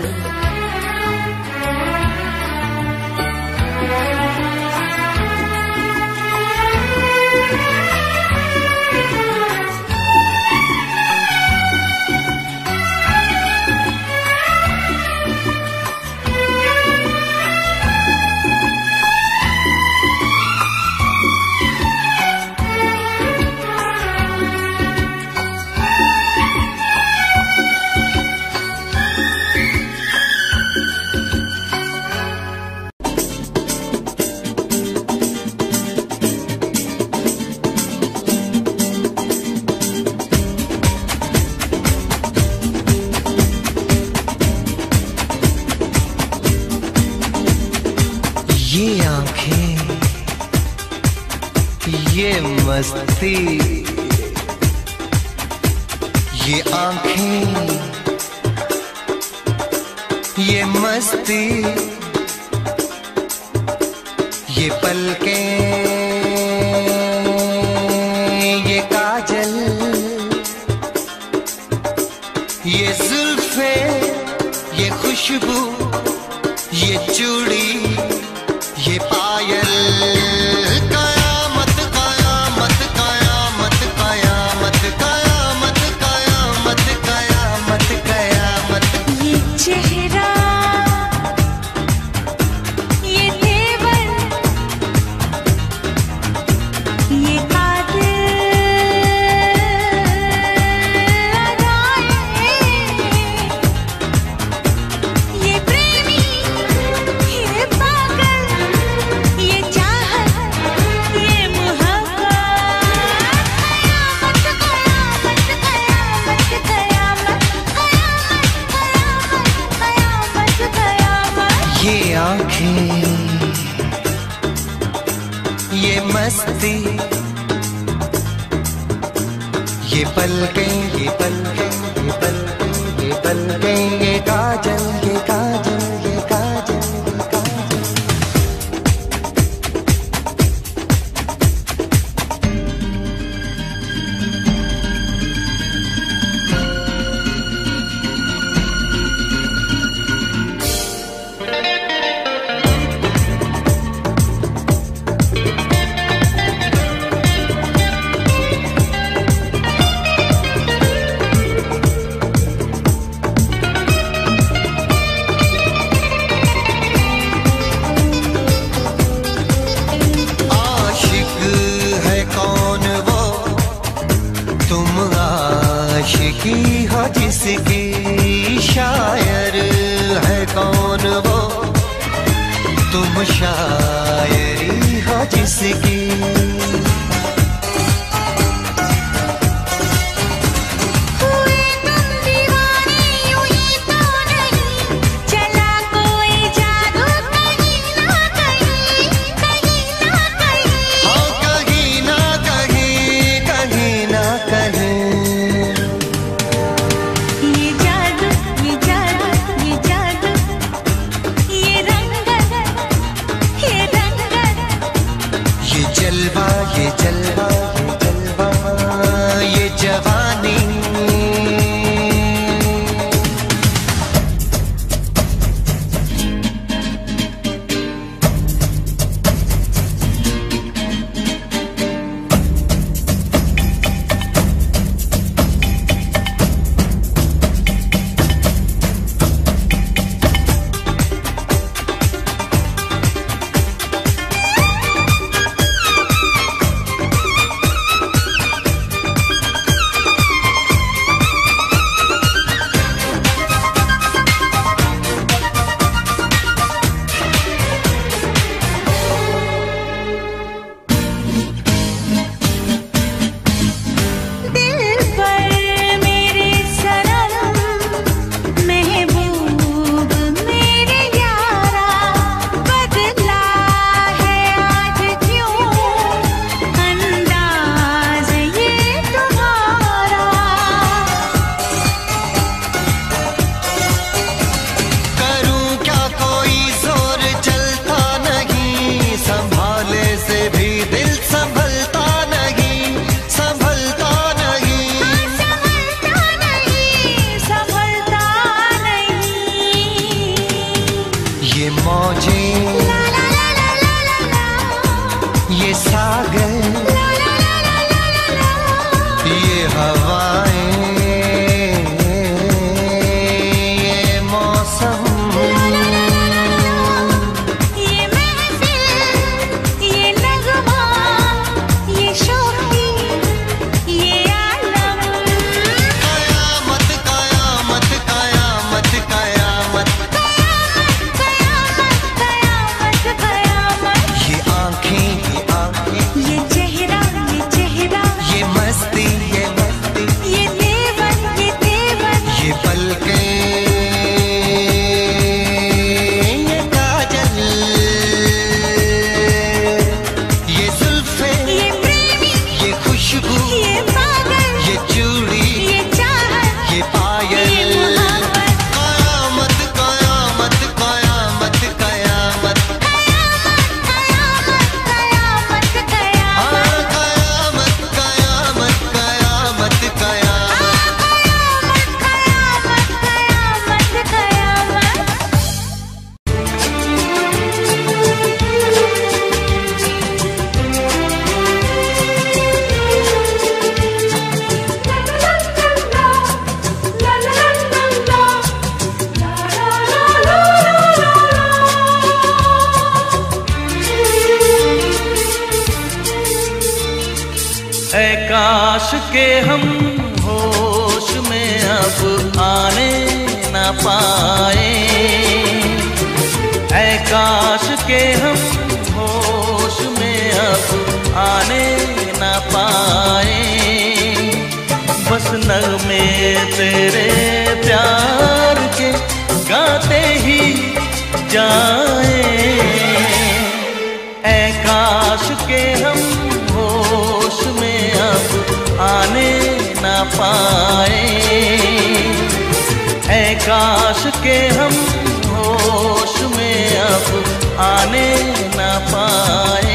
ये आंखें, ये मस्ती, ये आंखें, ये मस्ती, ये पलकें, ये काजल, ये जुल्फे, ये खुशबू, ये चूड़ी, ये पायल। कयामत कयामत कयामत कयामत कयामत कयामत कयामत कयामत। ये चेहरा, ये तेवर, ये कातिल अदाएं, ये प्रेमी, ये पागल, ये चाहत, ये मोहब्बत। कयामत कयामत कयामत कयामत कयामत कयामत। ये आंखें, ये मस्ती, ये पलकें, ये पलकें, ये पलकें, ये पलकें, ये काजल, ये काजल, ये काजल, ये काजल। आशिक है कौन वो, तुम आशिकी हो जिसकी। शायर है कौन वो, तुम शायरी हो जिसकी। हुए तुम दीवाने यूं ही तो नहीं, चला कोई जादू कहीं ना कहीं, कहीं ना कहीं। हाँ कहीं ना कहीं, कहीं ना कहीं। ये जादू, ये जादू, ये जादू, ये रंगत, ये रंगत। ये जलवा, के हम होश में अब आने न पाए, ऐ काश के हम होश में अब आने न पाए। बस नगमे तेरे प्यार के गाते ही जाए, ऐ काश के हम होश में अब आने न पाए, ऐ काश के हम होश में अब आने न पाए।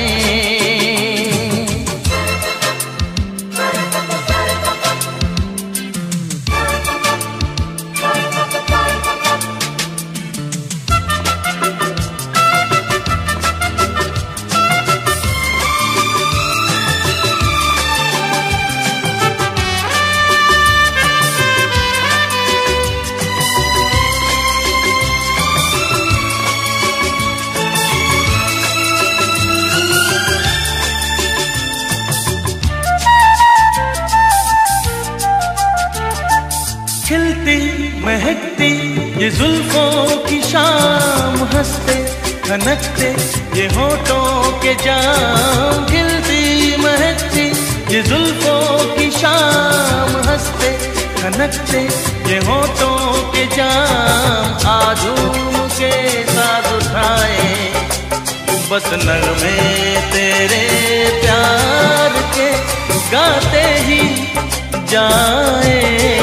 खिलती महकती ये जुल्फों की शाम, हंसते खनकते ये होठों के जाम। खिलती महकती ये जुल्फों की शाम, हंसते खनकते ये होठों के जाम। आजूम के साथ उठाए बस नगमे तेरे प्यार के गाते ही जाए,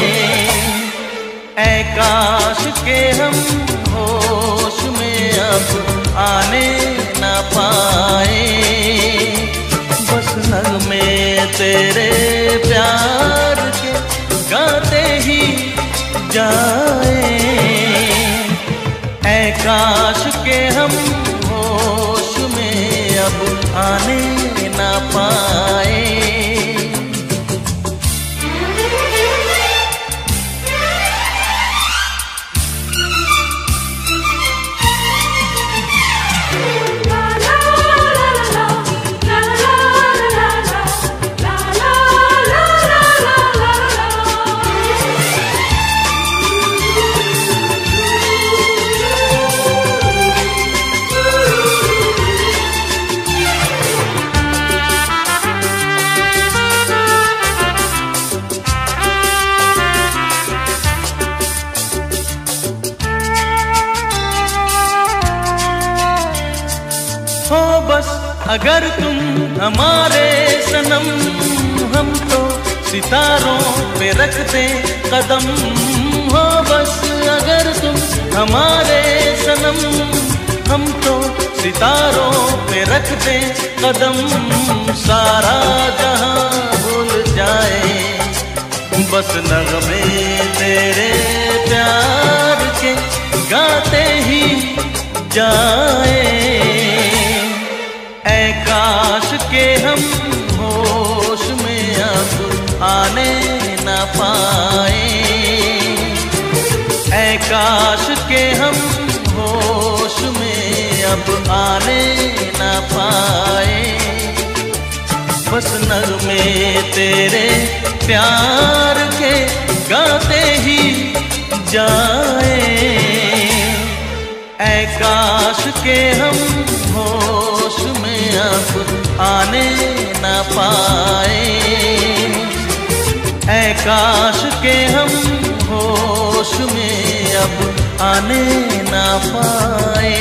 ऐ काश के हम होश में अब आने न पाए। बस नगमे तेरे प्यार के गाते ही जाए, ऐ काश के हम होश में अब आने न पाए। हो बस अगर तुम हमारे सनम, हम तो सितारों पे रखते कदम। हो बस अगर तुम हमारे सनम, हम तो सितारों पे रखते कदम। सारा जहां भूल जाए बस नगमे तेरे प्यार के गाते ही जाए, ऐ काश के हम होश में अब आने न पाए, ऐ काश के हम होश में अब आने न पाए। बस नगमे तेरे प्यार के गाते ही जाए, ऐ काश के हम होश में अब आने न पाए, ऐ काश के हम होश में अब आने न पाए।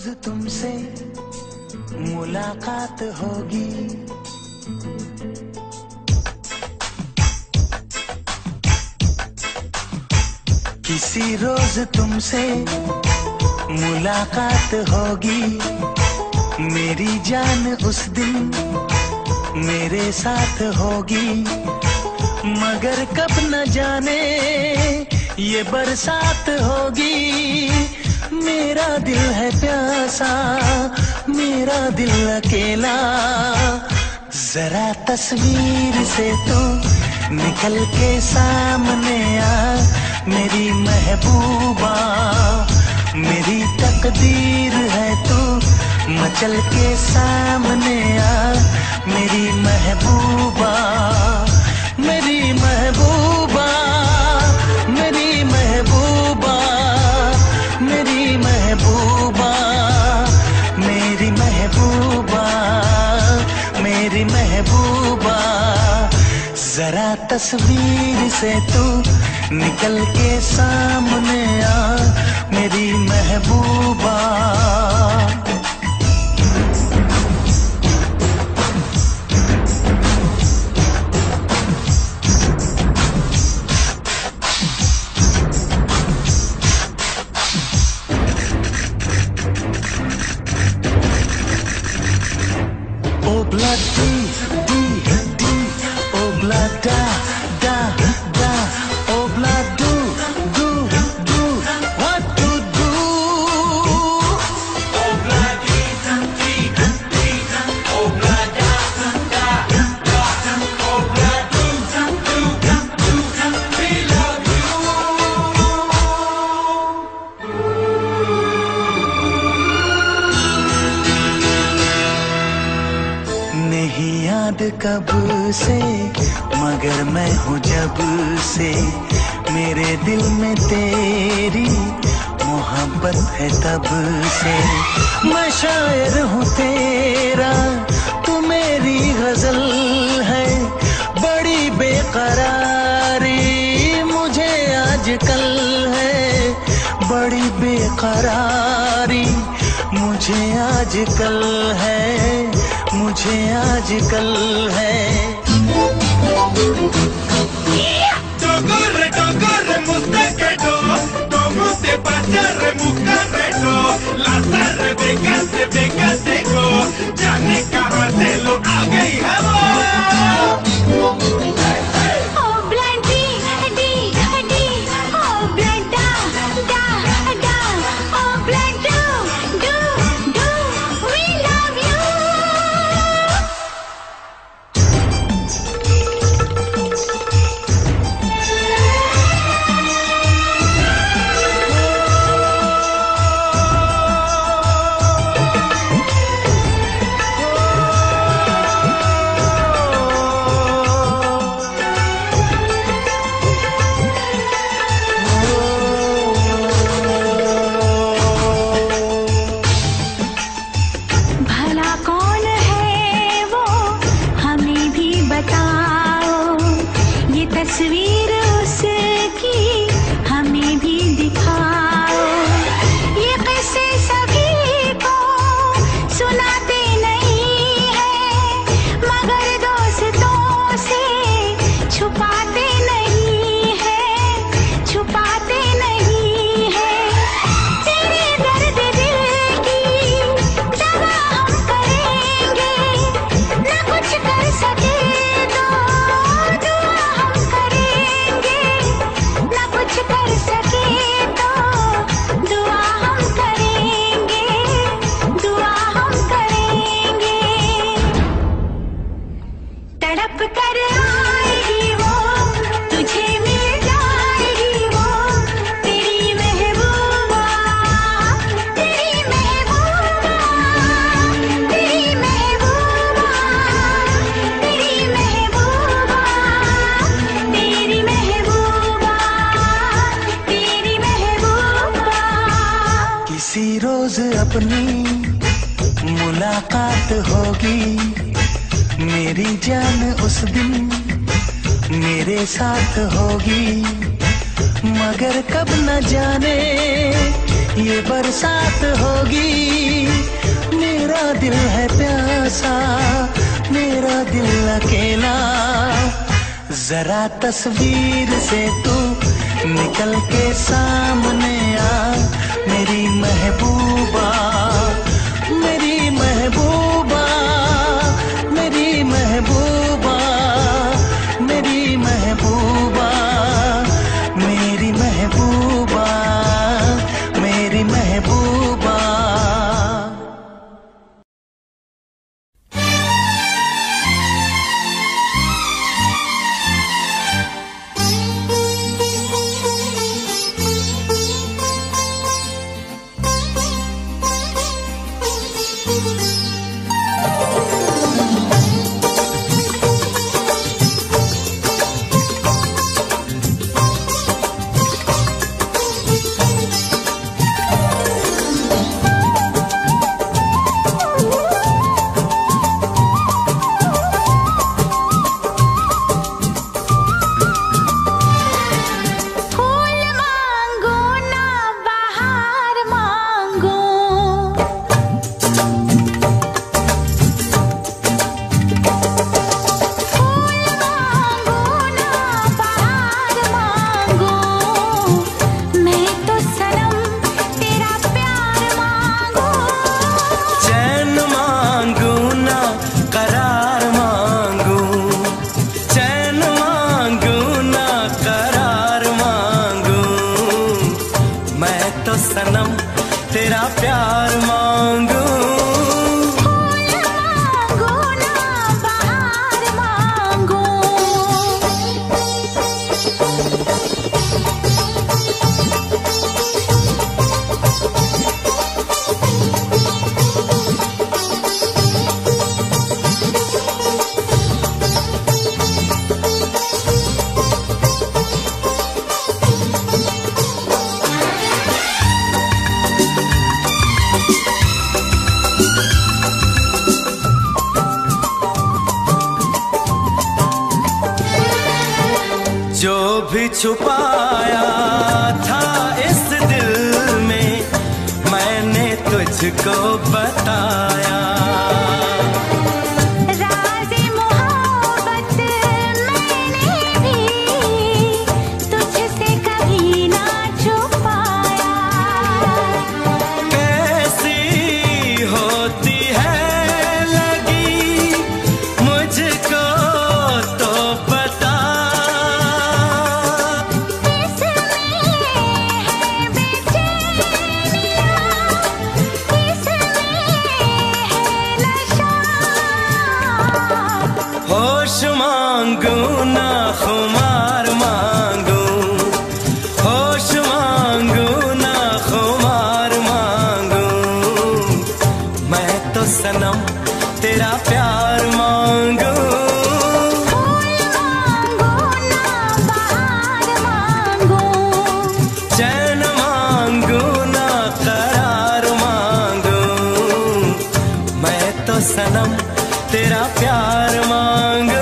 तुमसे मुलाकात होगी। किसी रोज तुमसे मुलाकात होगी। मेरी जान उस दिन मेरे साथ होगी। मगर कब न जाने ये बरसात होगी। मेरा दिल है प्यासा, मेरा दिल अकेला। जरा तस्वीर से तो निकल के सामने आ मेरी महबूबा। मेरी तकदीर है तू मचल के सामने आ मेरी महबूबा। मेरी महबूबा, मेरी महबूबा, मेरी महबूबा, मेरी महबूबा, मेरी महबूबा। जरा तस्वीर से तू निकल के सामने आ मेरी महबूबा। कब से मगर मैं हूँ जब से मेरे दिल में तेरी मोहब्बत है तब से। मैं शायर हूँ तेरा, तू मेरी गजल है। बड़ी बेकरारी मुझे आजकल है, बड़ी बेकरारी मुझे आजकल है, मुझे आजकल है। Corre, corre, muscaquero, como te pasa, remuscarrero, las arre de cante, de cateco, ya ne carratelo, haga y jabón. Oh blind D, D, D, oh blind da, da, da, oh blind do, do, do, we love you. भला कौन है वो हमें भी बताओ, ये तस्वीर उसकी हमें भी दिखाओ। ये किस्से सभी को सुनाते नहीं है, मगर दोस्तों से छुपाते नहीं है, छुपाते नहीं है। तेरे दर्द दिल की दवा हम करेंगे, न कुछ कर सके तो दुआ हम करेंगे, न कुछ कर सके तो दुआ हम करेंगे, दुआ हम करेंगे। तड़प कर आएगी वो, तुझे मिल जाएगी वो, तेरी महबूबा, तेरी महबूबा, तेरी महबूबा, तेरी महबूबा, तेरी महबूबा, तेरी महबूबा। किसी रोज अपनी मुलाकात होगी। मेरी जान उस दिन मेरे साथ होगी। मगर कब न जाने ये बरसात होगी। मेरा दिल है प्यासा, मेरा दिल अकेला। जरा तस्वीर से तू निकल के सामने आ, मेरी महबूबा, मेरी महबूबा, मेरी महबूबा, मेरी महबूबा, मेरी महबूबा, मेरी महबूबा। छुपाया था इस दिल में मैंने तुझको बताया। राज़े मोहब्बत मैंने भी तुझसे कभी ना छुपाया। कैसी होती है लगी मुझको तो बता। होश मांगू ना खुमार मांगू, होश मांगू ना खुमार मांगू, मैं तो सनम तेरा प्यार मांगू। फूल मांगो ना बहार मांगो, चैन मांगू ना करार मांगू, मैं तो सनम तेरा प्यार मांगू।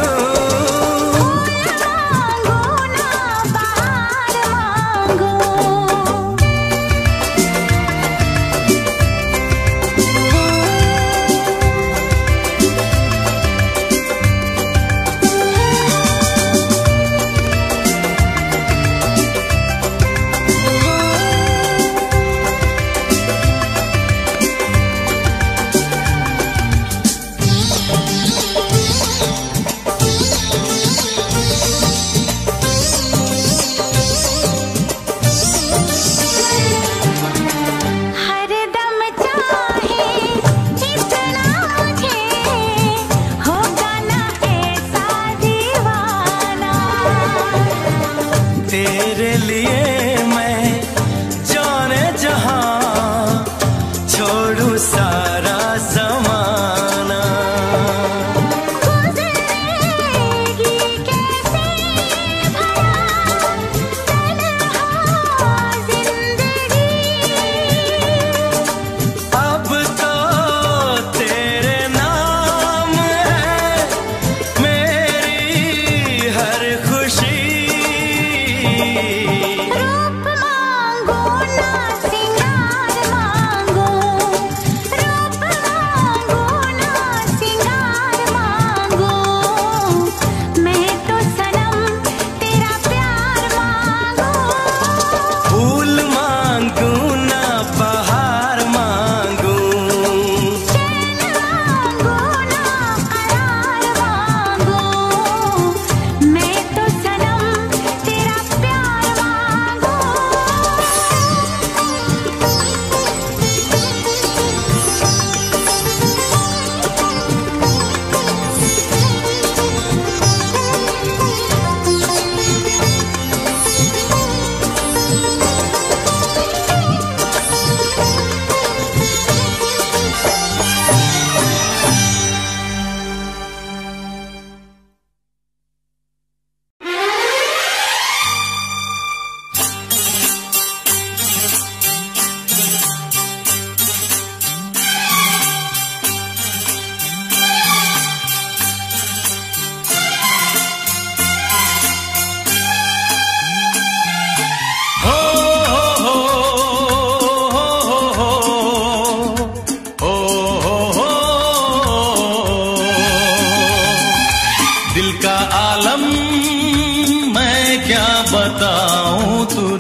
फूल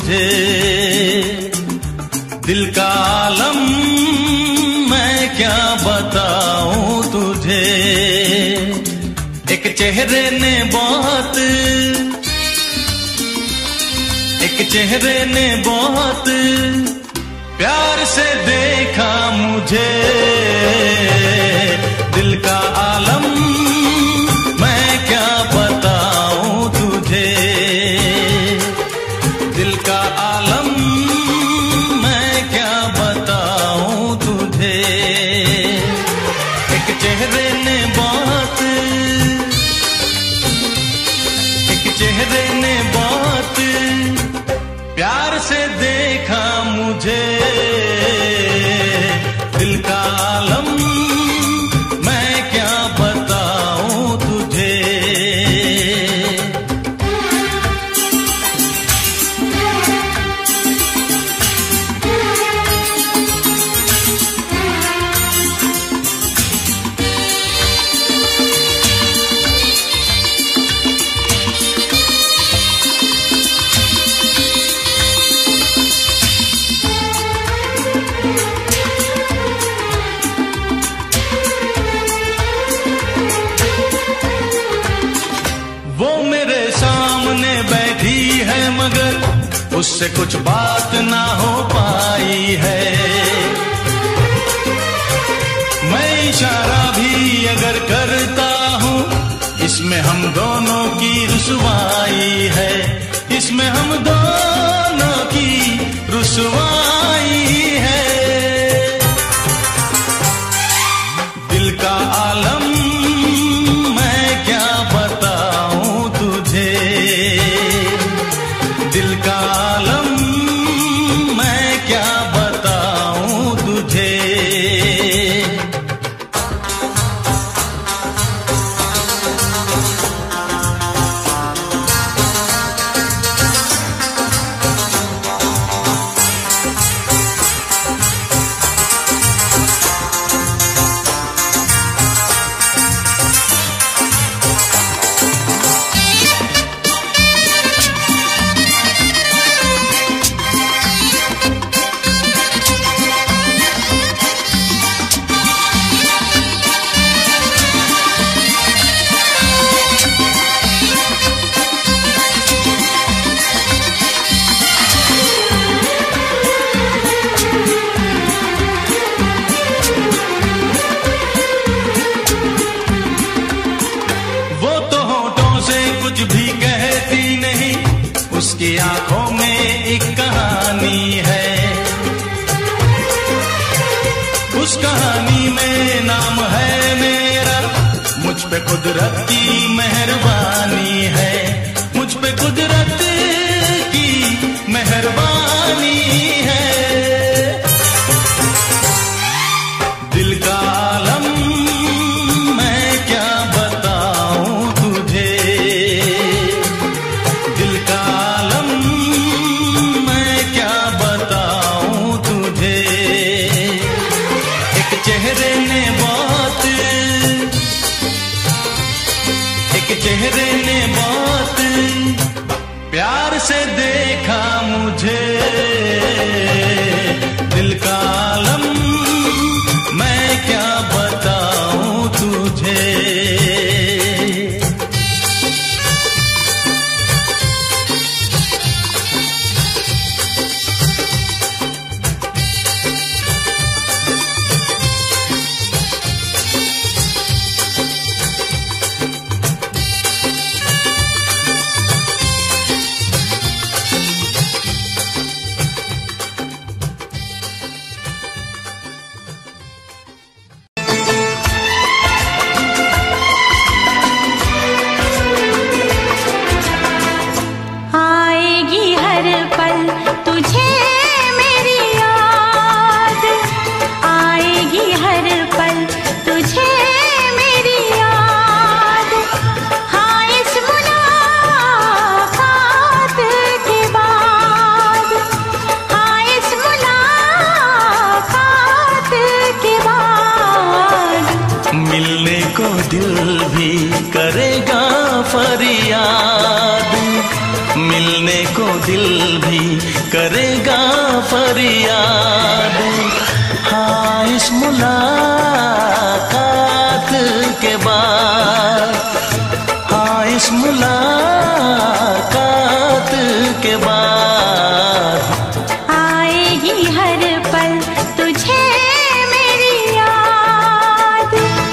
तुझे। दिल का आलम मैं क्या बताऊं तुझे। एक चेहरे ने बहुत एक चेहरे ने बहुत प्यार से देखा मुझे। दिल का आलम मैं क्या बताऊं तुझे। दिल का आलम मैं क्या बताऊं तुझे। एक चेहरे ने बहुत एक चेहरे ने बहुत प्यार से देखा मुझे। दिल का आलम मैं क्या बताऊं तुझे। उससे कुछ बात ना हो पाई है। मैं इशारा भी अगर करता हूँ इसमें हम दोनों की रुसवाई है। इसमें हम दोनों की रुसवाई है। दिल का आलम मैं क्या बताऊं तुझे। दिल का आलम मैं क्या बताऊं तुझे। उसकी आंखों में एक कहानी है। उस कहानी में नाम है मेरा। मुझ पे कुदरत की मेहरबानी है। मुझ पे कुदरत की मेहरबानी है। दिल का आलम मैं क्या बताऊं तुझे। दिल का आलम मैं क्या बताऊं तुझे। एक चेहरे ने बहुत एक चेहरे ने बहुत प्यार से देखा मुझे। दिल का आलम मैं क्या बताऊं तुझे। दिल भी करेगा फरियाद। मिलने को दिल भी करेगा फरियाद। हाँ, इस मुलाकात के बाद, हाँ इस मुलाकात के बाद आएगी हर पल तुझे मेरी याद।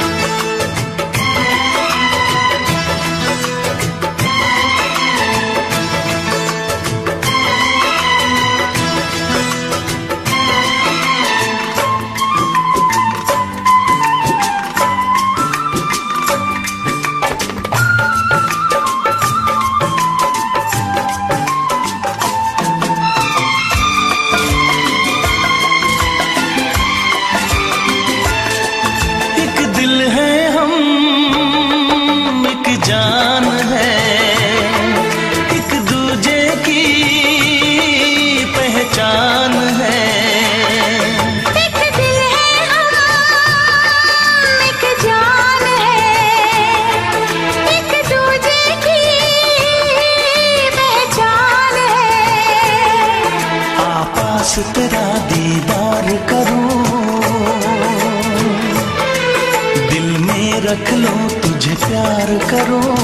तेरा दीदार करूं, दिल में रख लूं, तुझे प्यार करूं।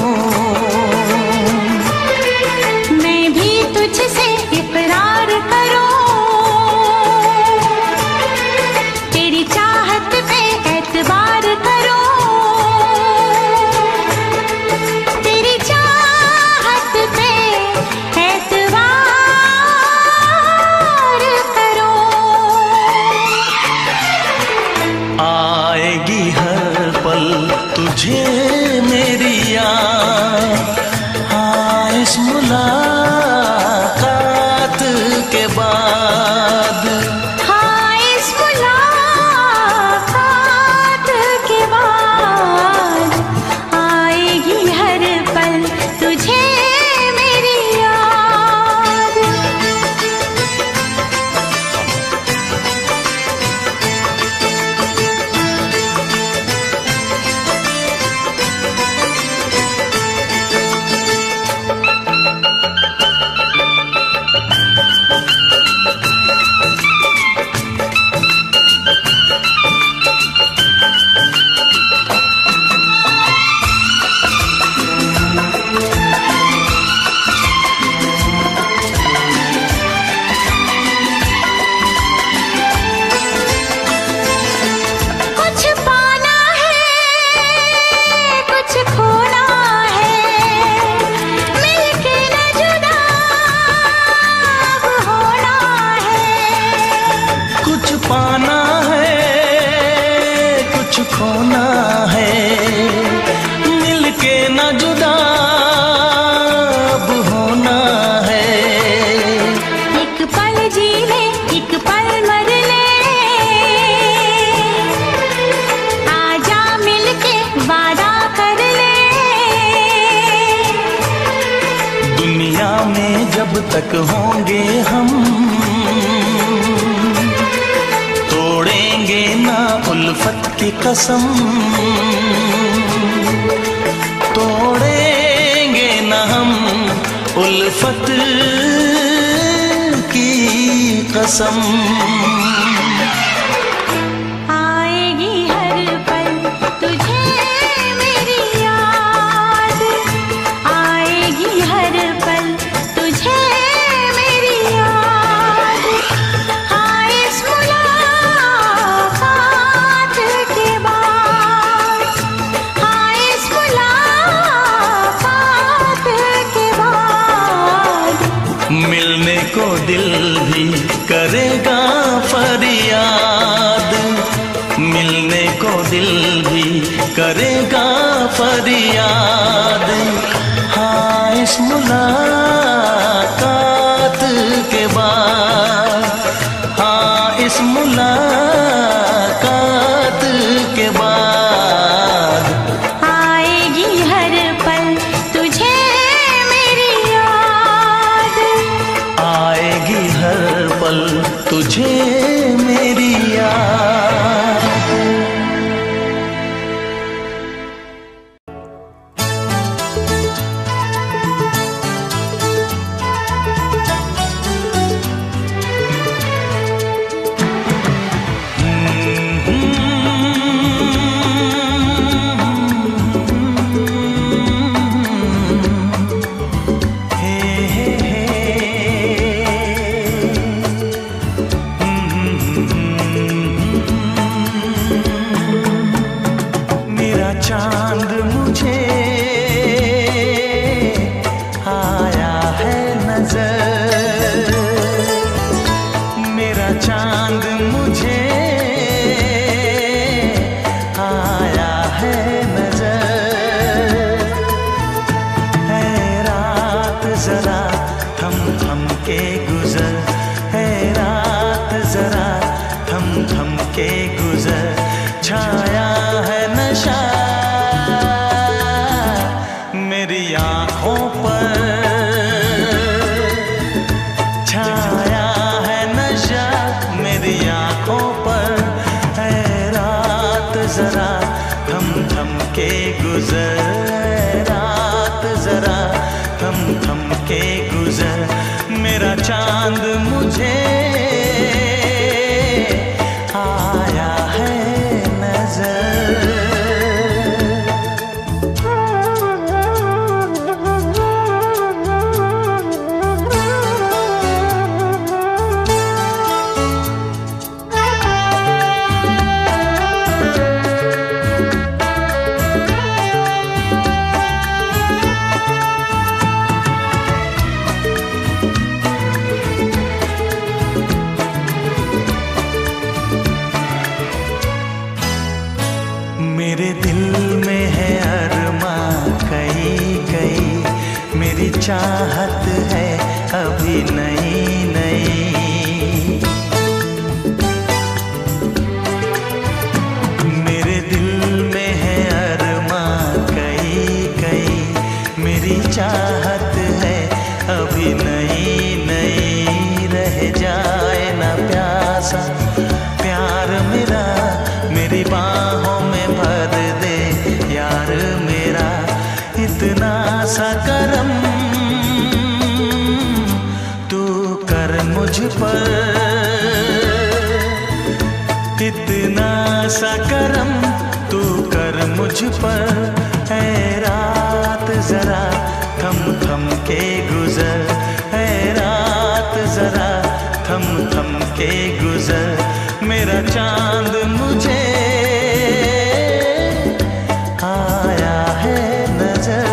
मैं भी तुझसे इकरार करूं, तेरी चाहत पे एतबार करूं, तेरी चाहत पे एतबार करूं। आएगी हर पल तुझे मेरी याद। हाँ, इस मुलाकात के बाद, हाँ इस मुलाकात के बाद आएगी हर पल तुझे मेरी याद। खोना है, मिलके न जुदा अब होना है। एक पल जी ले, एक पल मर ले, आजा मिलके वादा कर ले। दुनिया में जब तक होंगे हम, तोड़ेंगे ना उल्फत की कसम, तोड़ेंगे ना हम उल्फत की कसम। आएगी हर पल तुझे मेरी याद, आएगी हर पल तुझे मेरी याद। हाँ इस मुलाकात के बाद, हाँ इस मुलाकात के बाद मिलने को दिल भी करेगा फरियाद, मिलने को दिल भी करेगा फरियाद। हाँ इस मुलाकात के बाद, हाँ इस मुलाकात के बाद आएगी हर पल तुझे मेरी याद, आएगी हर पल तुझे मेरी याद। मेरा चांद मुझे आया है नजर, मेरा चांद मुझे आया है नजर। है रात जरा थम थम के गुजर, है रात जरा थम थम के गुजर। छाया है नशा मेरी आँखों पर, छाया है नशा मेरी आँखों पर। है रात जरा थम थम के गुजर, है रात जरा थम थम के गुजर। मेरा चांद मुझे आया है नजर। मेरे दिल में है अरमां कई कई, मेरी चाहत है अभी नई नई। मेरे दिल में है अरमां कई कई, मेरी चाहत है अभी नई नई। रह जाए ना प्यासा प्यार मेरा, मेरी बाहों में भर दे यार मेरा। इतना सा करम तू कर मुझ पर, इतना सा करम तू कर मुझ पर। है रात जरा थम थम के गुजर, है रात जरा थम थम के गुजर। मेरा चांद मुझे आया है नजर।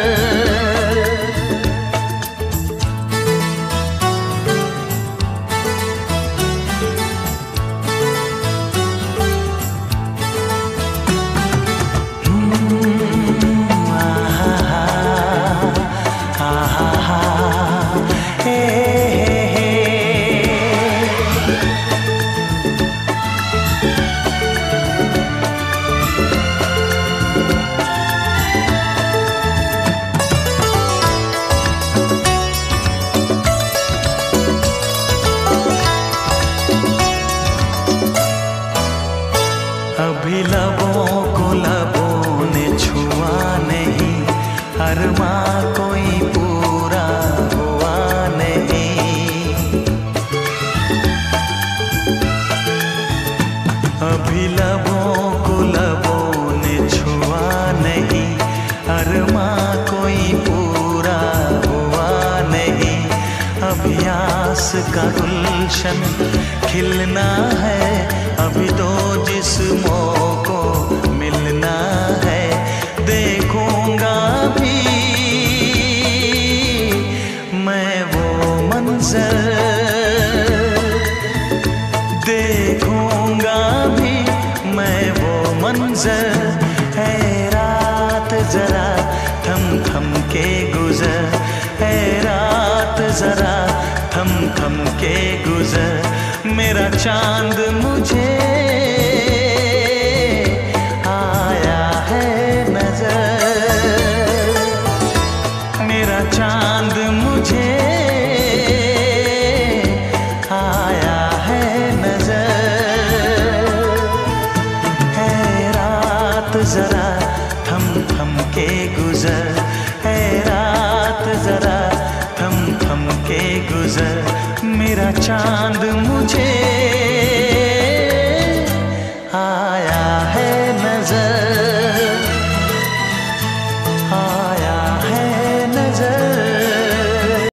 अभी लबों को लबों ने छुआ नहीं, अरमां कोई पूरा हुआ नहीं। अभी लबों को लबों ने छुआ नहीं, अरमां कोई पूरा हुआ नहीं। अभी आस का गुलशन खिलना है, अभी दो जिस्मों को मिलना है। देखूंगा भी मैं वो मंजर, देखूंगा भी मैं वो मंजर। है रात जरा थम थम के गुजर, है रात जरा थम थम के गुजर। मेरा चांद मुझे आया है नजर, मेरा चांद मुझे आया है नजर। है रात जरा थम थम के गुजर, है रात जरा थम थम के गुजर। मेरा चांद मुझे